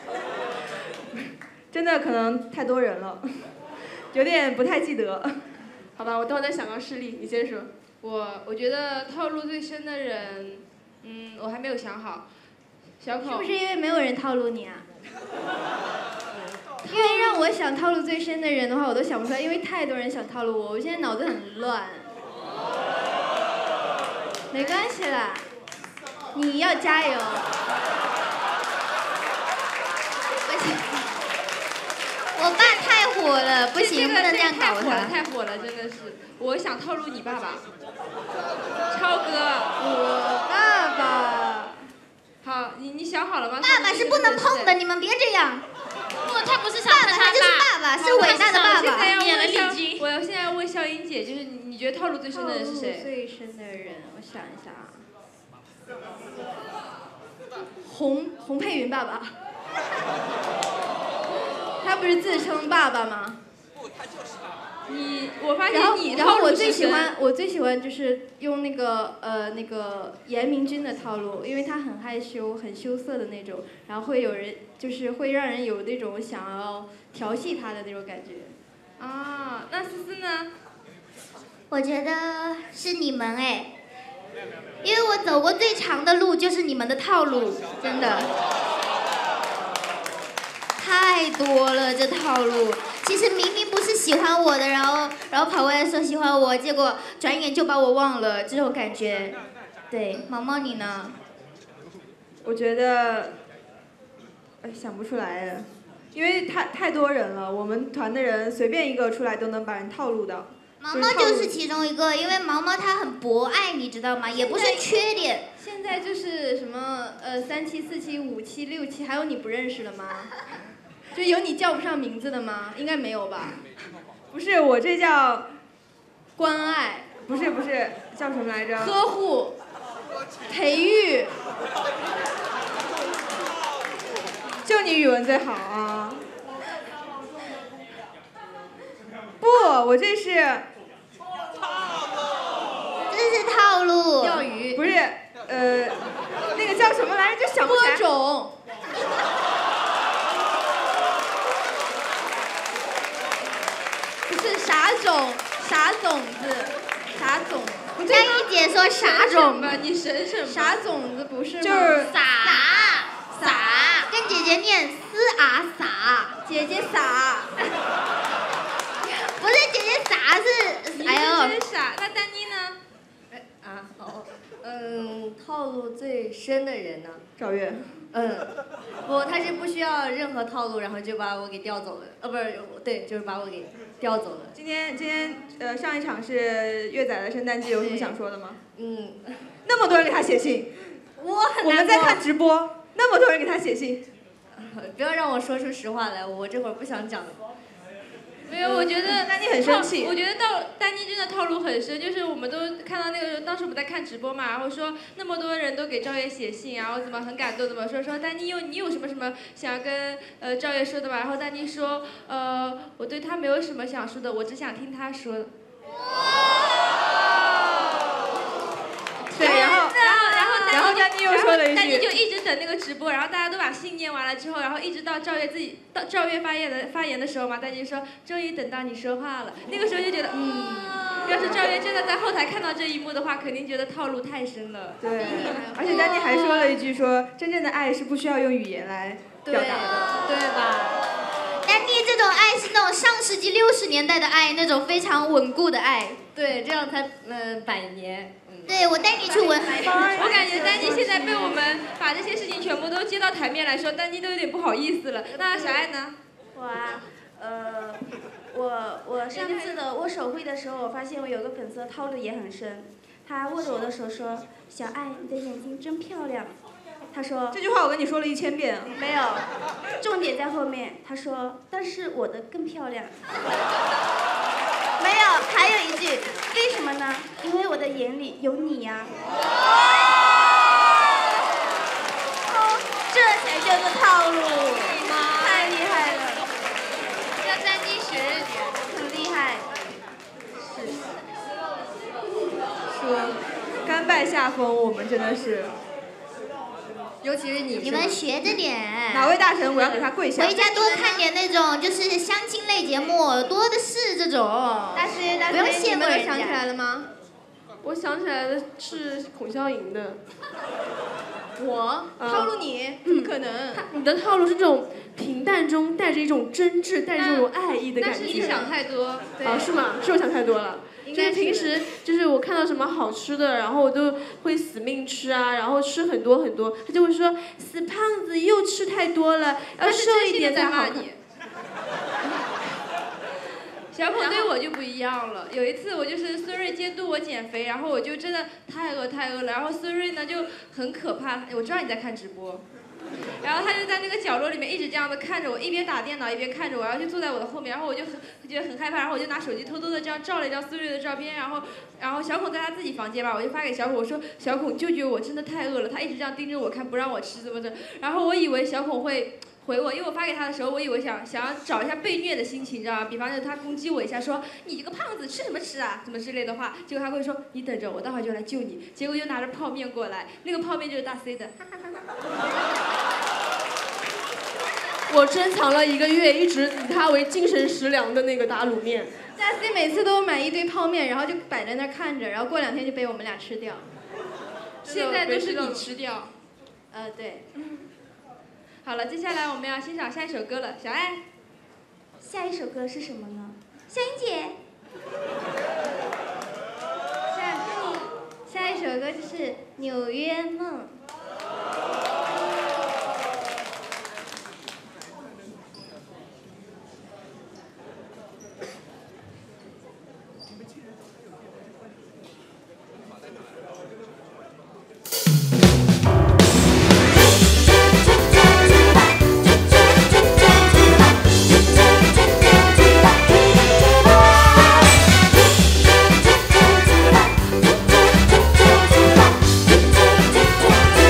真的可能太多人了，有点不太记得。 好吧，我等会再想个事例，你先说。 我我觉得套路最深的人，嗯，我还没有想好。小孔。 是不是因为没有人套路你啊？因为让我想套路最深的人的话，我都想不出来，因为太多人想套路我，我现在脑子很乱。没关系啦，你要加油。 我爸太火了，不行，不能这样搞他。太火了，真的是。我想套路你爸爸，超哥。 我爸爸。 好，你你想好了吗？ 爸爸是不能碰的，你们别这样。 不，他不是想爸爸，他就是爸爸，是伟大的爸爸。 演了丽晶。我要现在要问笑英姐，就是你觉得套路最深的人是谁？ 最深的人，我想一下啊。洪洪佩云爸爸。他不是自称爸爸吗？ 不，他就是爸爸。你，我发现你然后我最喜欢，我最喜欢就是用那个呃那个严明君的套路，因为他很害羞、很羞涩的那种，然后会有人就是会让人有那种想要调戏他的那种感觉。 啊，那思思呢？ 我觉得是你们哎，因为我走过最长的路就是你们的套路，真的。太多了这套路，其实明明不是喜欢我的，然后然后跑过来说喜欢我，结果转眼就把我忘了，这种感觉。对，毛毛你呢？ 我觉得，哎，想不出来，因为太太多人了，我们团的人随便一个出来都能把人套路到。 毛毛就是其中一个，因为毛毛他很博爱，你知道吗？也不是缺点。 现在就是什么呃三期、四期、五期、六期，还有你不认识了吗？就有你叫不上名字的吗？应该没有吧？ 不是，我这叫关爱。 不是不是，叫什么来着？ 呵护、培育。 就你语文最好啊！不，我这是。 这是套路。 钓鱼。 不是，呃，那个叫什么来着？就想不起来。 播种。是啥种？啥种子？啥种？ 佳怡姐说啥种吧？你省省吧。 啥种子不是吗？ 就是撒撒，跟姐姐念丝啊撒， 姐姐撒。 不是姐姐撒是，哎呦。 真傻。那丹妮呢？ 哎啊哦，嗯，套路最深的人呢？ 赵月。 嗯，不，他是不需要任何套路，然后就把我给调走了。呃，不是，对，就是把我给调走了。 今天今天呃上一场是月仔的圣诞季，有什么想说的吗？ 嗯， 那么多人给他写信， 我很我们在看直播，那么多人给他写信， 不要让我说出实话来，我这会儿不想讲。 没有，我觉得丹妮很生气。 我觉得到丹妮真的套路很深，就是我们都看到那个，当时我们在看直播嘛，然后说那么多人都给赵烨写信，然后怎么很感动，怎么说说丹妮有你有什么什么想要跟呃赵烨说的吧？然后丹妮说呃我对他没有什么想说的，我只想听他说。 对，然后然后然后然后丹妮又说了一句， 丹妮就一直等那个直播，然后大家都把信念完了之后，然后一直到赵烨自己到赵烨发言的发言的时候嘛，丹妮说终于等到你说话了，那个时候就觉得嗯，要是赵烨真的在后台看到这一幕的话，肯定觉得套路太深了。 对，而且丹妮还说了一句说真正的爱是不需要用语言来表达的， 对吧？ 丹妮这种爱是那种上世纪六十年代的爱，那种非常稳固的爱。 对，这样才嗯、呃、百年。 对，我带你去闻。 我感觉丹妮现在被我们把这些事情全部都接到台面来说，丹妮都有点不好意思了。那小爱呢？ 我啊，呃，我我上次的握手会的时候，我发现我有个粉丝套路也很深。他握着我的手说：“小爱，你的眼睛真漂亮。”他说这句话我跟你说了一千遍。 没有，重点在后面。他说：“但是我的更漂亮。”没有，还有一句，为什么呢？因为我的眼里有你呀、哦，这才叫做套路，太厉害了， 要丹妮学一点， 很厉害。 说甘拜下风，我们真的是。 尤其是你， 你们学着点。 哪位大神，我要给他跪下。 回家多看点那种就是相亲类节目，多的是这种。 大师，大师， 不用羡慕人家。 想起来了吗？ 我想起来的是孔萧莹的。 我套路你？怎么可能？ 你的套路是这种平淡中带着一种真挚，带着这种爱意的感觉。 那是你想太多。 啊，是吗？是我想太多了。就是平时就是我看到什么好吃的，然后我都会死命吃啊，然后吃很多很多，他就会说死胖子又吃太多了，要瘦一点才好看。小孔对我就不一样了，有一次我就是孙瑞监督我减肥，然后我就真的太饿太饿了，然后孙瑞呢就很可怕，我知道你在看直播。然后他就在那个角落里面一直这样的看着我，一边打电脑一边看着我，然后就坐在我的后面，然后我就很觉得很害怕，然后我就拿手机偷偷的这样照了一张孙瑞的照片，然后然后小孔在他自己房间吧，我就发给小孔，我说小孔救救我，真的太饿了，他一直这样盯着我看，不让我吃怎么的，然后我以为小孔会回我，因为我发给他的时候，我以为想想要找一下被虐的心情，你知道吗？比方说他攻击我一下，说你这个胖子吃什么吃啊，什么之类的话，结果他会说你等着，我待会儿就来救你。结果又拿着泡面过来，那个泡面就是大 C 的。我珍藏了一个月，一直以它为精神食粮的那个打卤面。 大 C 每次都买一堆泡面，然后就摆在那儿看着，然后过两天就被我们俩吃掉。 现在都是你吃掉。 呃，对。 好了，接下来我们要欣赏下一首歌了，小爱。 下一首歌是什么呢？ 小英姐。 下下一首歌就是《纽约梦》。 Thank you.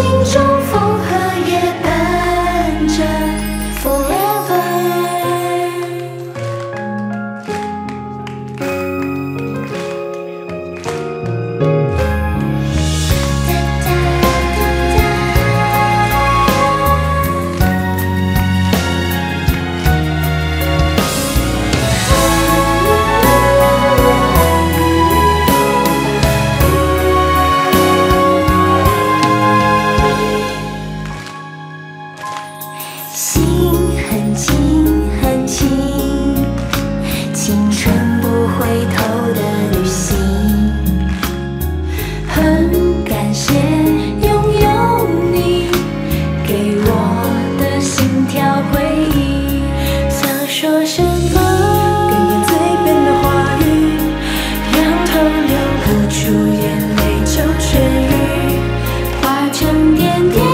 心中风和月伴着 forever。心很轻很轻，青春不回头的旅行。很感谢拥有你给我的心跳回忆。想说什么？哽咽嘴边的话语，让痛流不出眼泪就痊愈，化成点点。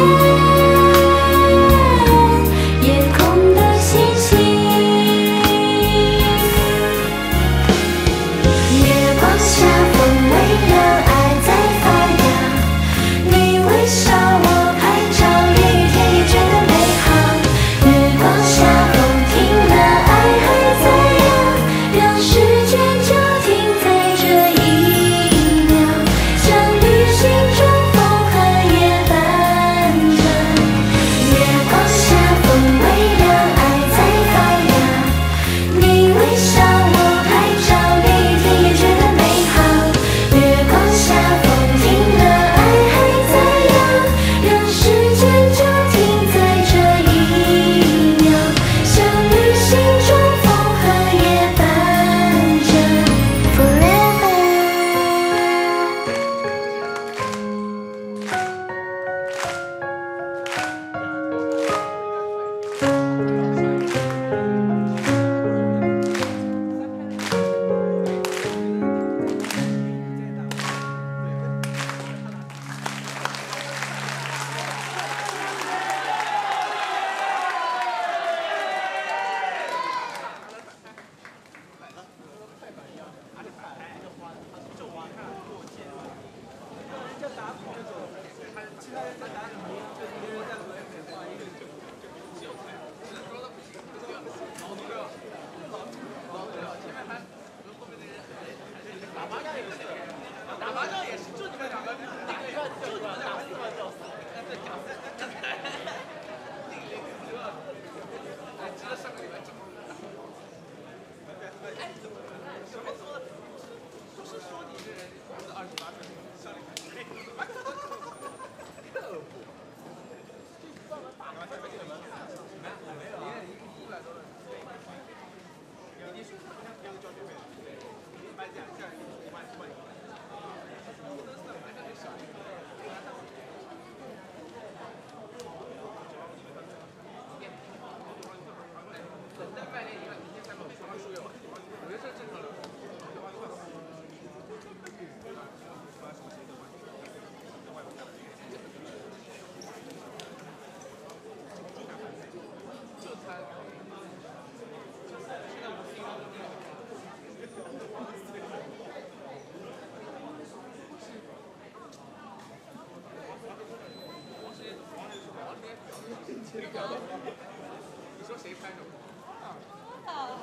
你说谁拍手？啊，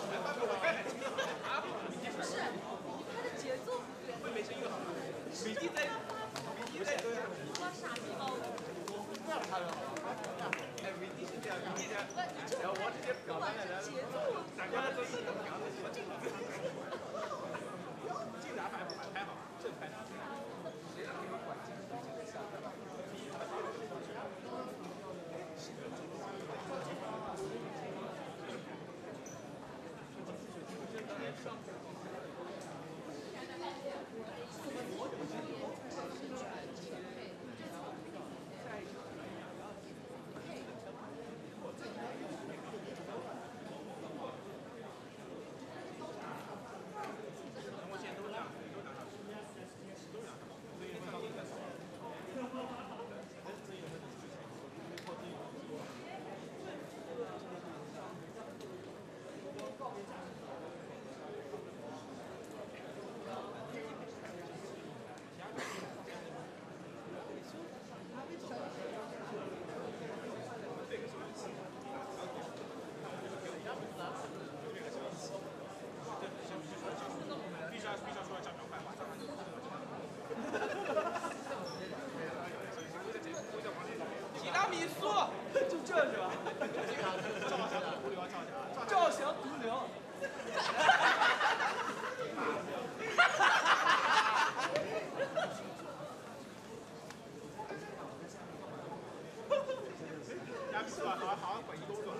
不是，他的节奏会没声音好吗？笔记在，笔记在，哇傻逼猫！这样拍的好吗？哎，笔记是这样，笔记这样，然后我直接表达了节奏，大家都是调的，我这个进哪拍好吗？拍好，正拍。谁让你们管进进的下？ 一缩，就这是吧？赵翔毒瘤。 压不住啊，好好滚一动作。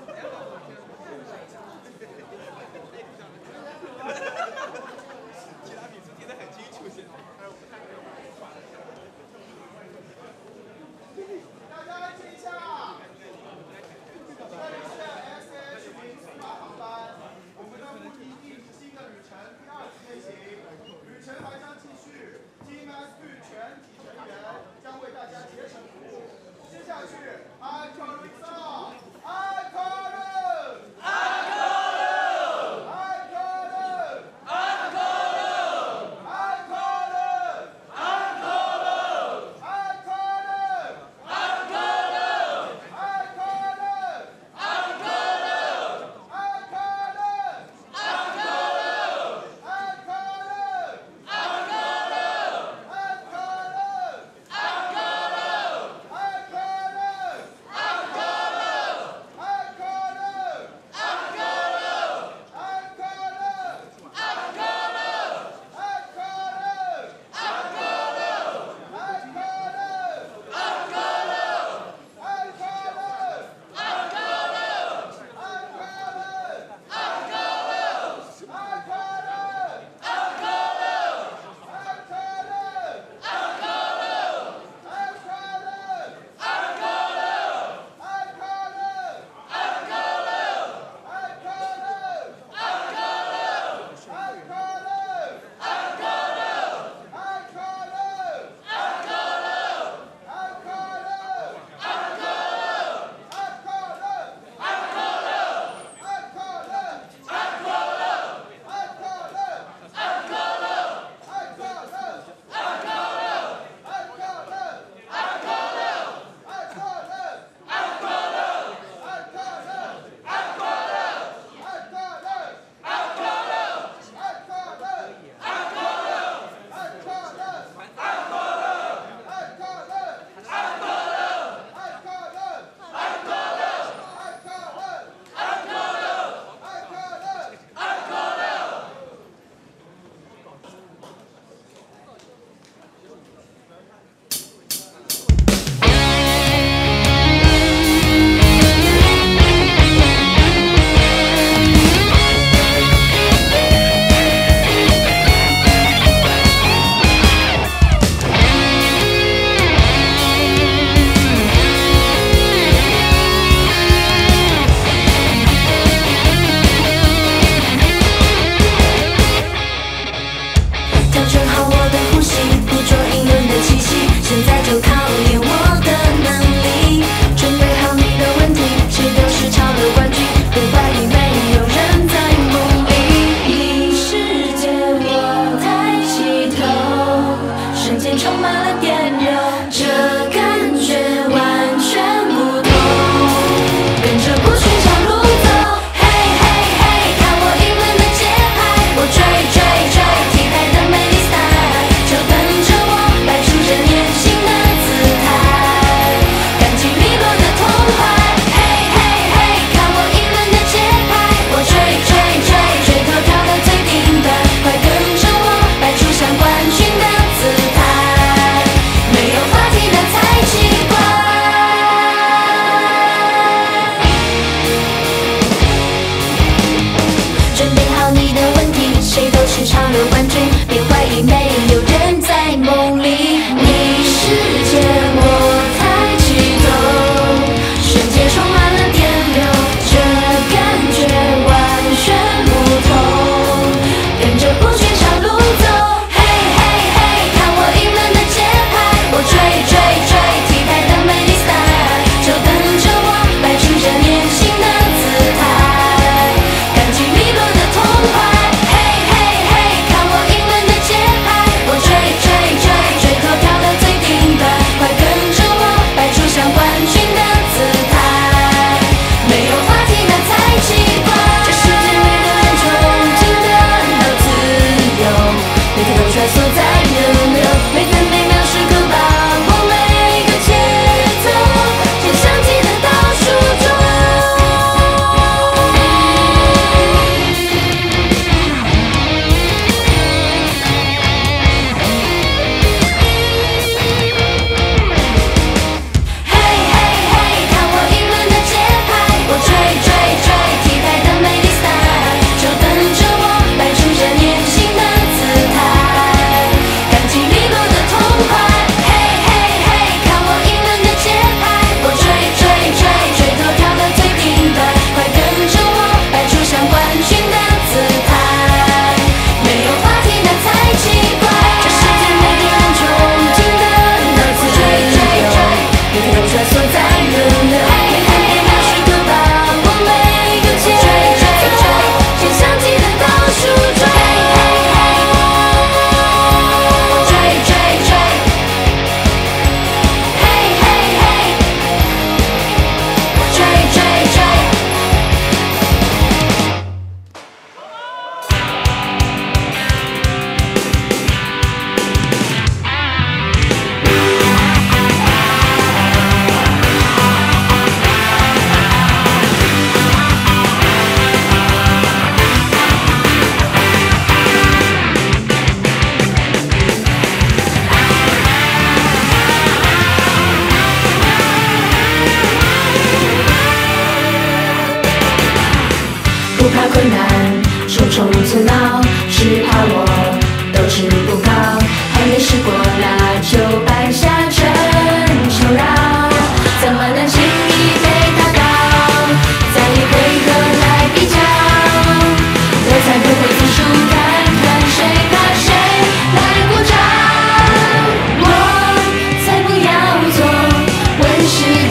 其他笔字填得很清楚，现在。大家安静一下。这里是 S H 零四八航班，我们的目的地是新的旅程第二次飞行，旅程还将继续。Team S 队全体成员将为大家竭诚服务。接下去，安可瑞萨，安可人，安可人，安可人，安可人，安可人，安可人，安可人，安可人，安可人，安可人，安可人，安可人，安可人，安可人，安可人，安可人，安可人。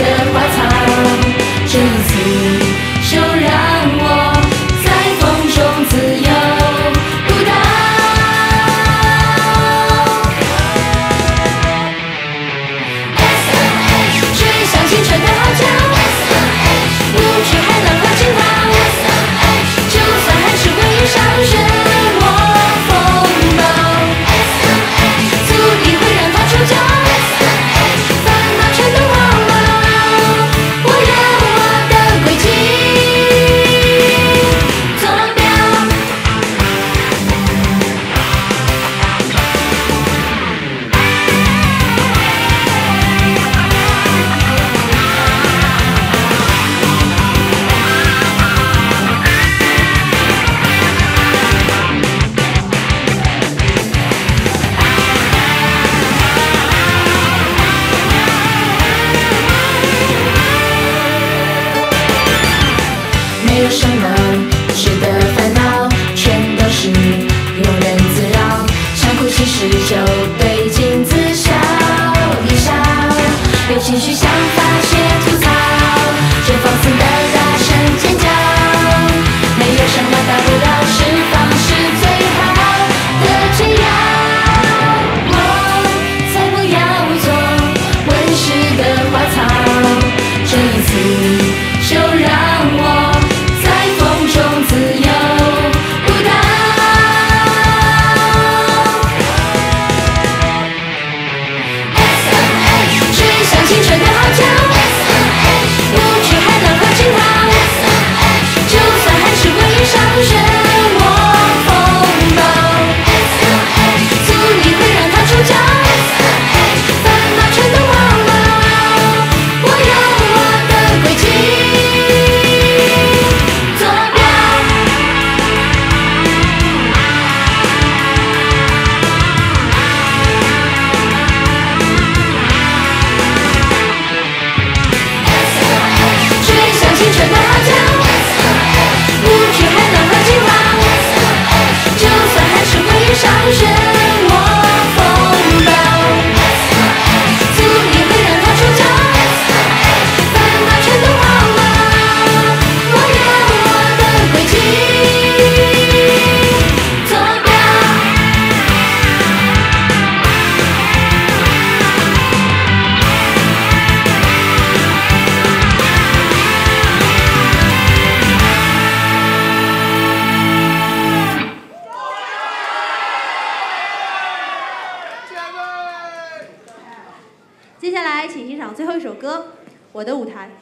的花草，这一次就让我在风中自由舞蹈。S N H 追上青春的号角，不惧寒冷和惊涛，就算还是会遇上漩涡风暴，足底会让它出脚。没有什么值得烦恼，全都是庸人自扰。想哭其实就对镜子笑一笑，有情绪想发泄吐槽，就放肆的大声尖叫。没有什么大不了，释放是最好的解药。我才不要做温室的花草，这一次就让我自由舞蹈。S N H 追上青春的号角，不惧寒冷和惊涛，就算还是会遇上漩涡风暴，阻力会让它出脚，烦恼全都忘了，我有我的轨迹。上漩涡风暴，阻力会让它出脚，烦恼全都忘了，我有我的轨迹坐标。 接下来，请欣赏最后一首歌《我的舞台》。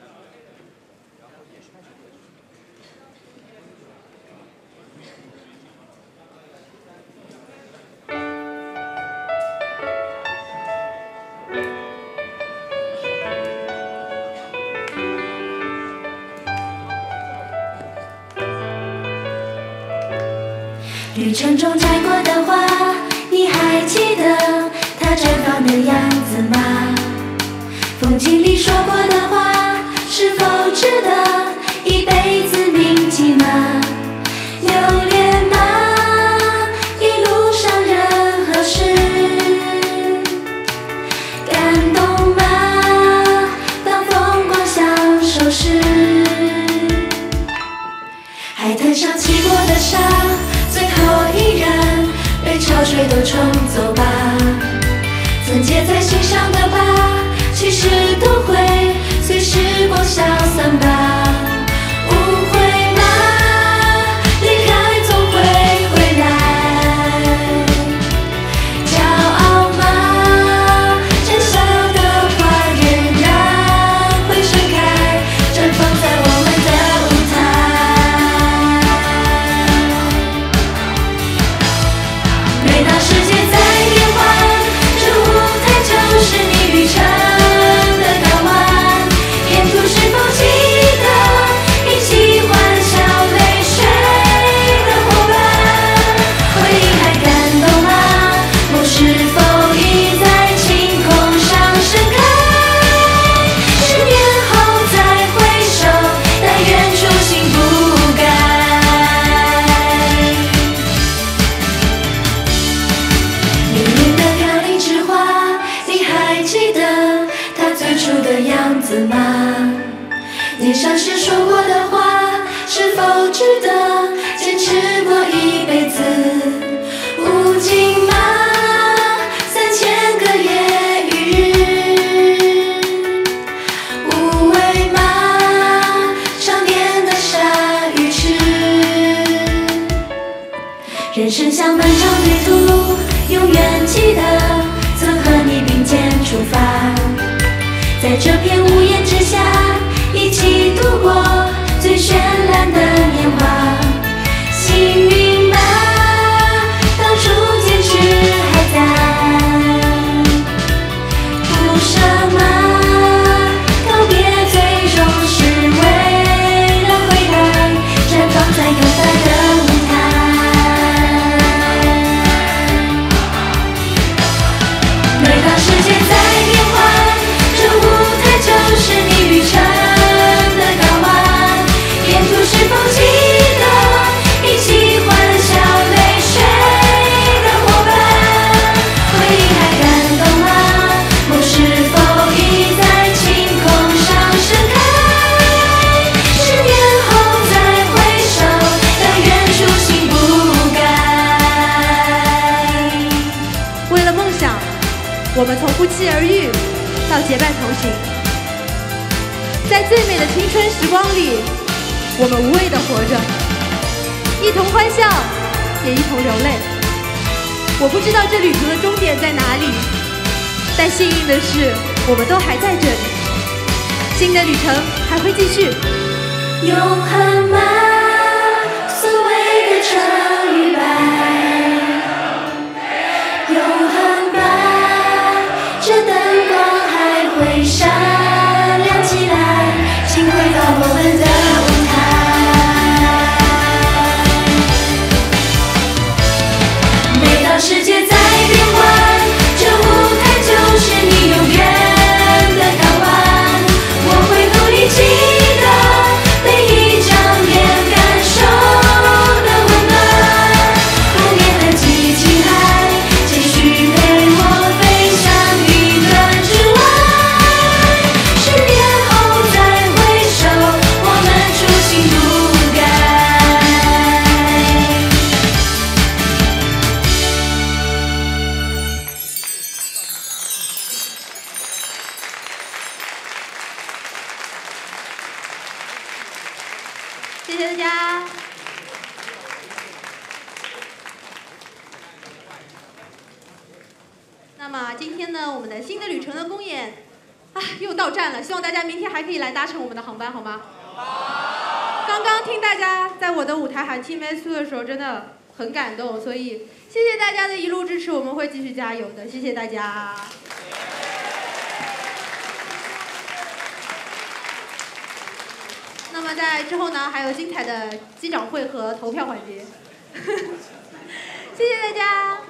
旅程中摘过的花，你还记得它绽放的样子吗？风景里说过的话，是否值得一辈子铭记吗？留恋吗？一路上任何事，感动吗？当风光消收时，海滩上起过的沙，最后依然被潮水都冲走吧。曾结在心上的疤，其实都会随时光消散吧。误会吗？离开总会回来。骄傲吗？摘下的花仍然会盛开，绽放在我们的舞台。每当世界在变换，这舞台就是你旅程的港湾。 吗？年少时说过的话，是否值得坚持过一辈子？无尽吗？三千个夜与日，无畏吗？少年的傻与痴。人生像漫长旅途，永远记得曾和你并肩出发，在这片屋檐之下，一起度过最绚烂的年华。幸运吧，当初坚持还在，不舍吗？告别最终是为了回来，绽放在更大的舞台。每当世界在变换，这舞台就是你旅程的港湾。沿途是否记得一起欢笑泪水的伙伴？回忆还感动吗？梦是否已在晴空上盛开？十年后再回首，但愿初心不改。 为了梦想，我们从不期而遇到结伴同行，在最美的青春时光里，我们无畏地活着，一同欢笑，也一同流泪。我不知道这旅途的终点在哪里，但幸运的是，我们都还在这里，新的旅程还会继续。 永恒吗？所谓的成与败，永恒吧？这灯光还会闪亮起来，请回到我们的舞台。每当世界在变换，这舞台就是你永远的港湾。我会努力记得每一张脸感受的温暖，不灭的激情还继续陪我飞向云端之外。十年后再回首，我们初心不改。 谢谢大家。那么今天呢，我们的新的旅程的公演啊又到站了，希望大家明天还可以来搭乘我们的航班，好吗？刚刚听大家在我的舞台喊 Team S 的时候，真的很感动，所以谢谢大家的一路支持，我们会继续加油的，谢谢大家。那么在之后呢，还有精彩的机长会和投票环节。谢谢大家。